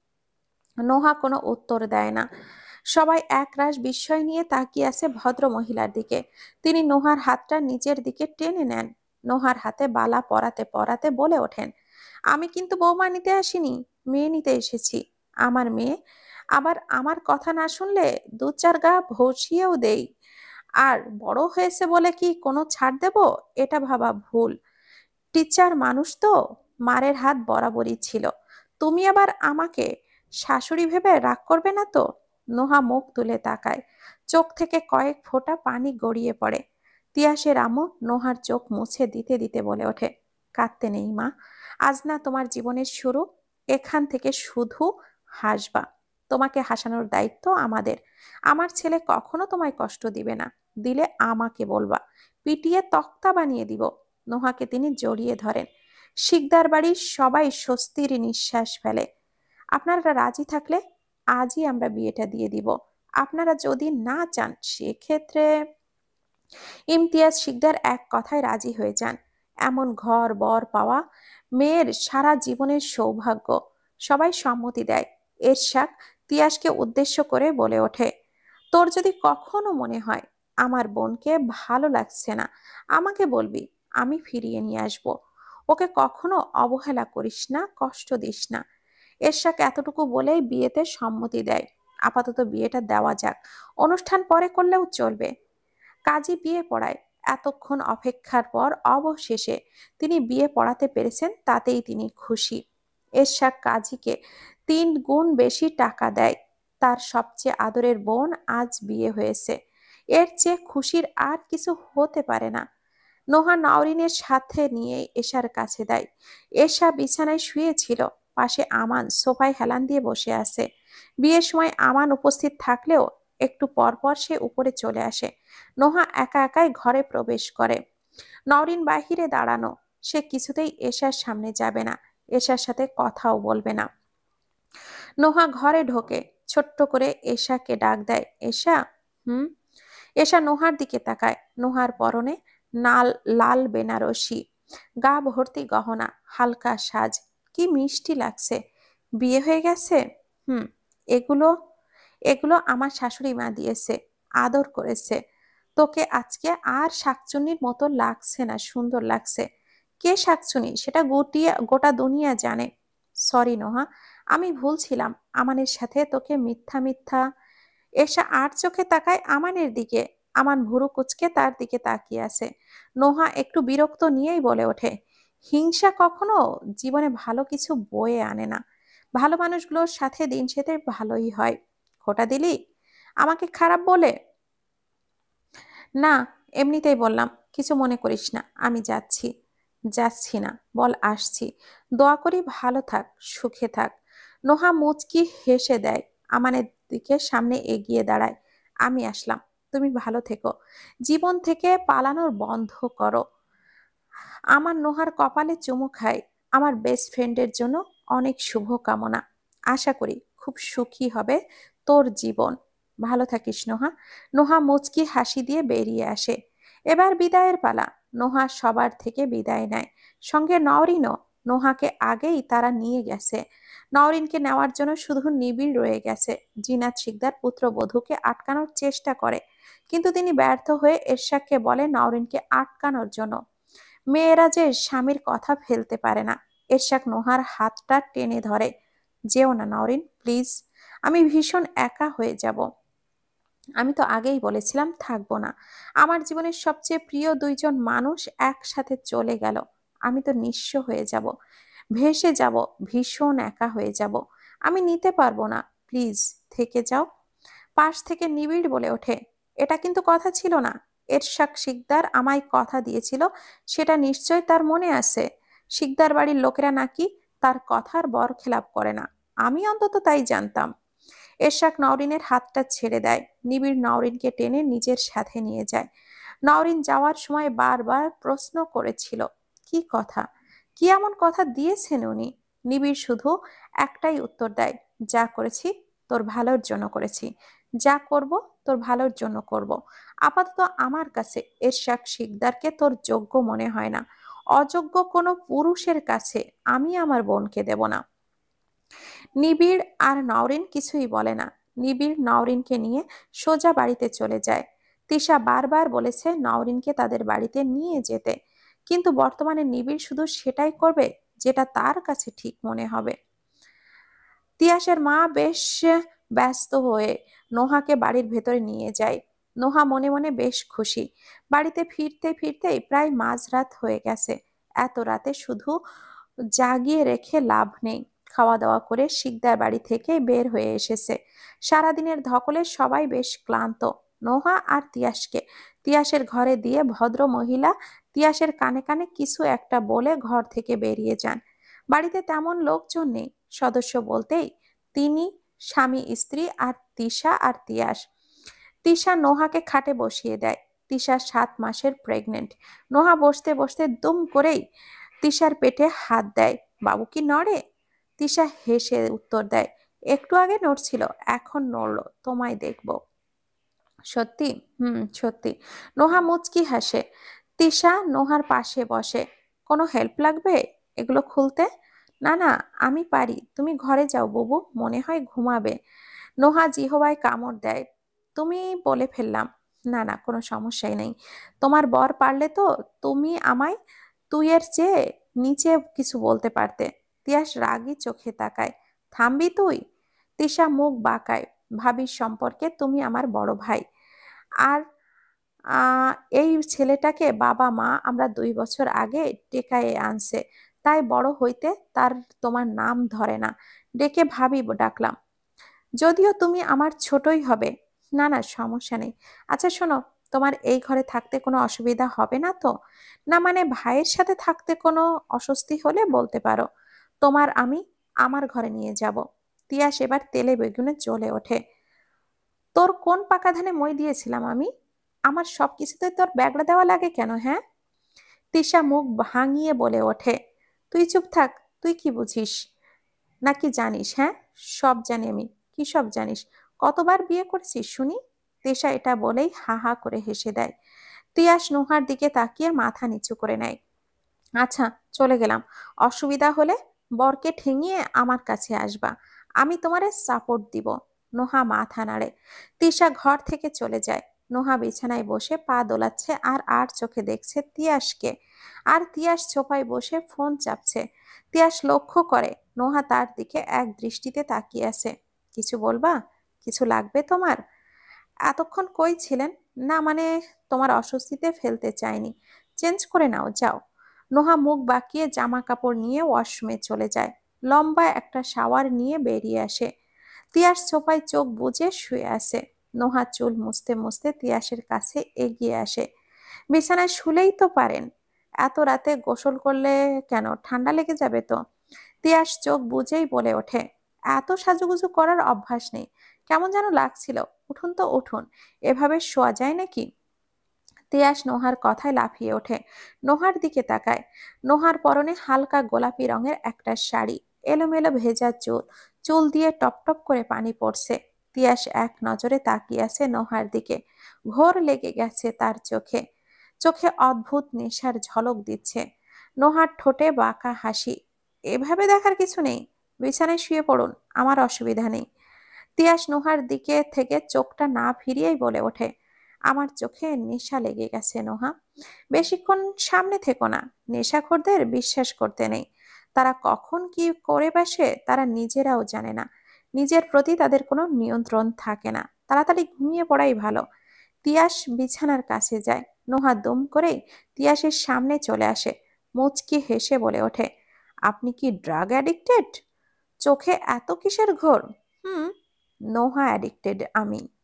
নোহা কোনো উত্তর দেয় না। সবাই একরাশ বিস্ময় নিয়ে তাকিয়ে আছে ভদ্র মহিলার দিকে। তিনি নোহার হাতটা নিজের দিকে টেনে নেন। নোহার হাতে বালা পরাতে পরাতে বলে ওঠেন, আমি কিন্তু বৌমা নিতে আসিনি, মেয়ে নিতে এসেছি। আমার মেয়ে, আবার আমার কথা না শুনলে দু চার গা ভসিয়েও দেই। আর বড় হয়েছে বলে কি কোনো ছাড় দেব? এটা ভাবা ভুল। টিচার মানুষ তো, মারের হাত বরাবরই ছিল। তুমি আবার আমাকে শাশুড়ি ভেবে রাগ করবে না তো? নোহা মুখ তুলে তাকায়। চোখ থেকে কয়েক ফোঁটা পানি গড়িয়ে পড়ে। তিয়াসের আম্মু নোহার চোখ মুছে দিতে দিতে বলে ওঠে, কাঁদতে নেই মা, আজ না তোমার জীবনের শুরু, এখান থেকে শুধু হাসবা। তোমাকে হাসানোর দায়িত্ব আমাদের। আমার ছেলে কখনো তোমায় কষ্ট দিবে না, দিলে আমাকে বলবা, পিটিয়ে তক্তা বানিয়ে দিব। নোহাকে তিনি জড়িয়ে ধরেন। শিকদার বাড়ির সবাই স্বস্তির নিঃশ্বাস ফেলে। আপনারা রাজি থাকলে আজই আমরা বিয়েটা দিয়ে দিব। আপনারা যদি না চান সেক্ষেত্রে। ইমতিয়াজ শিকদার এক কথায় রাজি হয়ে যান। এমন ঘর বর পাওয়া মেয়ের সারা জীবনের সৌভাগ্য। সবাই সম্মতি দেয়। এরশাদ তিয়াসকে উদ্দেশ্য করে বলে ওঠে, তোর যদি কখনো মনে হয় আমার বোনকে ভালো লাগছে না, আমাকে বলবি, আমি ফিরিয়ে নিয়ে আসব। ওকে কখনো অবহেলা করিস না, কষ্ট দিস না। এরশাদ এতটুকু বলেই বিয়েতে সম্মতি দেয়। আপাতত বিয়েটা দেওয়া যাক, অনুষ্ঠান পরে করলেও চলবে। কাজী বিয়ে পড়ায়। এতক্ষণ অপেক্ষার পর অবশেষে তিনি বিয়ে পড়াতে পেরেছেন, তাতেই তিনি খুশি। এরশাদ কাজীকে 3 গুণ বেশি টাকা দেয়। তার সবচেয়ে আদরের বোন আজ বিয়ে হয়েছে, এর চেয়ে খুশির আর কিছু হতে পারে না। নোহা নাওরিনের সাথে নিয়ে এশার কাছে দেয়। এশা বিছানায় শুয়েছিল, পাশে আমান সোফায় হেলান দিয়ে বসে আছে। বিয়ের সময় আমান উপস্থিত থাকলেও একটু পর পর সে উপরে চলে আসে। নোহা একা একাই ঘরে প্রবেশ করে। নওরিন বাহিরে দাঁড়ানো, সে কিছুতেই এশার সামনে যাবে না, এশার সাথে কথাও বলবে না। নোহা ঘরে ঢোকে, ছোট্ট করে এশাকে ডাক দেয়, এশা। হুম। এশা নোহার দিকে তাকায়। নোহার পরনে লাল বেনারসি, গা ভর্তি গহনা, হালকা সাজ, কি মিষ্টি লাগছে। বিয়ে হয়ে গেছে? হুম। এগুলো এগুলো আমার শাশুড়ি মা দিয়েছে, আদর করেছে। তোকে আজকে আর শাকচুন্নির মতো লাগছে না, সুন্দর লাগছে। কে শাকচুনি সেটা গোটা দুনিয়া জানে। সরি নোহা, আমি ভুল ছিলাম আমানের সাথে, তোকে মিথ্যা মিথ্যা। এসা আর চোখে তাকায় আমানের দিকে। আমান ভুরু কুচকে তার দিকে তাকিয়ে আছে। নোহা একটু বিরক্ত নিয়েই বলে ওঠে, হিংসা কখনো জীবনে ভালো কিছু বয়ে আনে না। ভালো মানুষগুলোর সাথে দিন শেষে ভালোই হয়। খোটা দিলি আমাকে খারাপ বলে? না, এমনিতেই বললাম, কিছু মনে করিস না। আমি যাচ্ছি। যাচ্ছি না, বল আসছি। দোয়া করি ভালো থাক, সুখে থাক। নোহা মুচকি হেসে দেয়। আমানের দিকে সামনে এগিয়ে দাঁড়ায়। আমি আসলাম, তুমি ভালো থেকো। জীবন থেকে পালানোর বন্ধ করো। আমার নোহার কপালে চুমু খায়। আমার বেস্ট ফ্রেন্ডের জন্য অনেক শুভ কামনা। আশা করি খুব সুখী হবে তোর জীবন। ভালো থাকিস নোহা। নোহা মুচকি হাসি দিয়ে বেরিয়ে আসে। এবার বিদায়ের পালা। নোহা সবার থেকে বিদায় নেয়, সঙ্গে নওরিনও। নোহাকে আগেই তারা নিয়ে গেছে। নওরিনকে নেওয়ার জন্য শুধু নিবিড় রয়ে গেছে। জিনাত শিকদার পুত্রবধূকে আটকানোর চেষ্টা করে, কিন্তু তিনি ব্যর্থ হয়ে এরশাদকে বলে নওরিনকে আটকানোর জন্য। মেয়েরা যে স্বামীর কথা ফেলতে পারে না। এরশাদ নোহার হাতটা টেনে ধরে। যেও না নওরিন, প্লিজ, আমি ভীষণ একা হয়ে যাব। আমি তো আগেই বলেছিলাম থাকবো না। আমার জীবনের সবচেয়ে প্রিয় দুইজন মানুষ একসাথে চলে গেল। আমি তো নিঃস্ব হয়ে যাব, ভেসে যাব, ভীষণ একা হয়ে যাব। আমি নিতে পারবো না, প্লিজ থেকে যাও। পাশ থেকে নিবিড় বলে ওঠে, এটা কিন্তু কথা ছিল না। এরশাদ শিকদার আমায় কথা দিয়েছিল, সেটা নিশ্চয় তার মনে আছে। শিকদার বাড়ির লোকেরা নাকি তার কথার বরখেলাপ করে না, আমি অন্তত তাই জানতাম। এরশাদ নওরিনের হাতটা ছেড়ে দেয়। নিবিড় নওরিনকে টেনে নিজের সাথে নিয়ে যায়। নওরিন যাওয়ার সময় বারবার প্রশ্ন করেছিল, কি কথা, কি এমন কথা দিয়েছেন উনি? নিবিড় শুধু একটাই উত্তর দেয়, যা করেছি তোর ভালোর জন্য করেছি, যা করব তোর ভালোর জন্য করব। আপাতত আমার কাছে এরশাদ শিকদারকে তোর যোগ্য মনে হয় না। অযোগ্য কোনো পুরুষের কাছে আমি আমার বোনকে দেব না। নিবিড় আর নওরিন কিছুই বলে না। নিবিড় নওরিনকে নিয়ে সোজা বাড়িতে চলে যায়। তিশা বারবার বলেছে নওরিনকে তাদের বাড়িতে নিয়ে যেতে, কিন্তু বর্তমানে নিবিড় শুধু সেটাই করবে যেটা তার কাছে ঠিক মনে হবে। তিয়াসের মা বেশ ব্যস্ত হয়ে নোহাকে বাড়ির ভেতরে নিয়ে যায়। নোহা মনে মনে বেশ খুশি। বাড়িতে ফিরতে ফিরতেই প্রায় মাঝরাত হয়ে গেছে। এত রাতে শুধু জাগিয়ে রেখে লাভ নেই। খাওয়া দাওয়া করে শিকদার বাড়ি থেকে বের হয়ে এসেছে। সারাদিনের ধকলে সবাই বেশ ক্লান্ত। নোহা আর তিয়াসকে তিয়াসের ঘরে দিয়ে ভদ্র মহিলা তিয়াসের কানে কানে কিছু একটা বলে ঘর থেকে বেরিয়ে যান। বাড়িতে তেমন লোকজন নেই। সদস্য বলতেই তিনি, স্বামী স্ত্রী আর তিশা আর তিয়াস। তিশা নোহাকে খাটে বসিয়ে দেয়। তিশা 7 মাসের প্রেগনেন্ট। নোহা বসতে বসতে দুম করেই তিশার পেটে হাত দেয়। বাবু কি নড়ে? তিশা হেসে উত্তর দেয়, একটু আগে নড়ছিল, এখন নড়লো, তোমায় দেখবো। সত্যি? হুম, সত্যি। নোহা মুচকি হাসে। তিশা নোহার পাশে বসে। কোনো হেল্প লাগবে এগুলো খুলতে? না না, আমি পারি, তুমি ঘরে যাও বুবু, মনে হয় ঘুমাবে। নোহা জিহবায় কামড় দেয়। তুমি বলে ফেললাম। না না, কোনো সমস্যাই নেই। তোমার বর পারলে তো তুমি আমায় তুইয়ের চেয়ে নিচে কিছু বলতে পারতে। তিয়াস রাগী চোখে তাকায়। থামবি তুই? তিশা মুখ বাঁকায়। ভাবির সম্পর্কে তুমি আমার বড় ভাই। আর আহ, এই ছেলেটাকে বাবা মা আমরা 2 বছর আগে টেকায়ে আনছে, তাই বড় হইতে তার তোমার নাম ধরে না, ডেকে ভাবি ডাকলাম। যদিও তুমি আমার ছোটই হবে। না না, সমস্যা নেই। আচ্ছা শোনো, তোমার এই ঘরে থাকতে কোনো অসুবিধা হবে না তো? না মানে ভাইয়ের সাথে থাকতে কোনো অস্বস্তি হলে বলতে পারো, তোমার আমি আমার ঘরে নিয়ে যাব। তিয়াস এবার তেলে বেগুনে জ্বলে ওঠে। তোর কোন পাকা ধানে মই দিয়েছিলাম আমি? আমার সবকিছুতে তোর ব্যাগড়া দেওয়া লাগে কেন, হ্যাঁ? তিশা মুখ ভাঙিয়ে বলে ওঠে, তুই চুপ থাক। তুই কি বুঝিস নাকি জানিস? হ্যাঁ, সব জানি আমি। কি সব জানিস? কতবার বিয়ে করেছিস শুনি? তিশা এটা বলেই হা হা করে হেসে দেয়। তিয়াস নুহার দিকে তাকিয়ে মাথা নিচু করে নেয়। আচ্ছা, চলে গেলাম। অসুবিধা হলে বরকে ঠেঙিয়ে আমার কাছে আসবা, আমি তোমারে সাপোর্ট দিব। নোহা মাথা নাড়ে। তিশা ঘর থেকে চলে যায়। নোহা বিছানায় বসে পা দোলাচ্ছে আর আর চোখে দেখছে তিয়াসকে। আর তিয়াস সোফায় বসে ফোন চাপছে। তিয়াস লক্ষ্য করে নোহা তার দিকে এক দৃষ্টিতে তাকিয়ে আছে। কিছু বলবা? কিছু লাগবে তোমার? এতক্ষণ কই ছিলেন? না মানে তোমার অস্বস্তিতে ফেলতে চাইনি, চেঞ্জ করে নাও, যাও। নোহা মুখ বাঁকিয়ে জামা কাপড় নিয়ে ওয়াশরুমে চলে যায়। লম্বা একটা শাওয়ার নিয়ে বেরিয়ে আসে। তিয়াস সোফায় চোখ বুজে শুয়ে আছে। নোহা চুল মুছতে মুছতে তিয়াসের কাছে এগিয়ে আসে। বিছানায় শুলেই তো পারেন, এত রাতে গোসল করলে কেন, ঠান্ডা লেগে যাবে তো। তিয়াস চোখ বুজেই বলে ওঠে, এত সাজুগুজু করার অভ্যাস নেই, কেমন যেন লাগছিল। উঠুন তো উঠুন, এভাবে শোয়া যায় নাকি? তিয়াস নোহার কথায় লাফিয়ে ওঠে। নোহার দিকে তাকায়। নোহার পরনে হালকা গোলাপি রঙের একটা শাড়ি, এলোমেলো ভেজা চুল, চুল দিয়ে টপ টপ করে পানি পড়ছে। তিয়াস এক নজরে তাকিয়ে আছে নোহার দিকে। ঘোর লেগে গেছে তার চোখে। চোখে অদ্ভুত নেশার ঝলক দিচ্ছে। নোহার ঠোঁটে বাঁকা হাসি। এভাবে দেখার কিছু নেই, বিছানায় শুয়ে পড়ুন, আমার অসুবিধা নেই। তিয়াস নোহার দিকে থেকে চোখটা না ফিরিয়েই বলে ওঠে, আমার চোখে নেশা লেগে গেছে নোহা। বেশিক্ষণ সামনে থেকো না। নেশাখোরদের বিশ্বাস করতে নেই। তারা কখন কি করে বসে তারা নিজেরাও জানে না। নিজের প্রতি তাদের কোনো নিয়ন্ত্রণ থাকে না। তাড়াতাড়ি ঘুমিয়ে পড়াই ভালো। তিয়াস বিছানার কাছে যায়। নোহা দুম করেই তিয়াসের সামনে চলে আসে। মুচকি হেসে বলে ওঠে, আপনি কি ড্রাগ অ্যাডিক্টেড? চোখে এত কিসের ঘোর? হুম, নোহা অ্যাডিক্টেড আমি।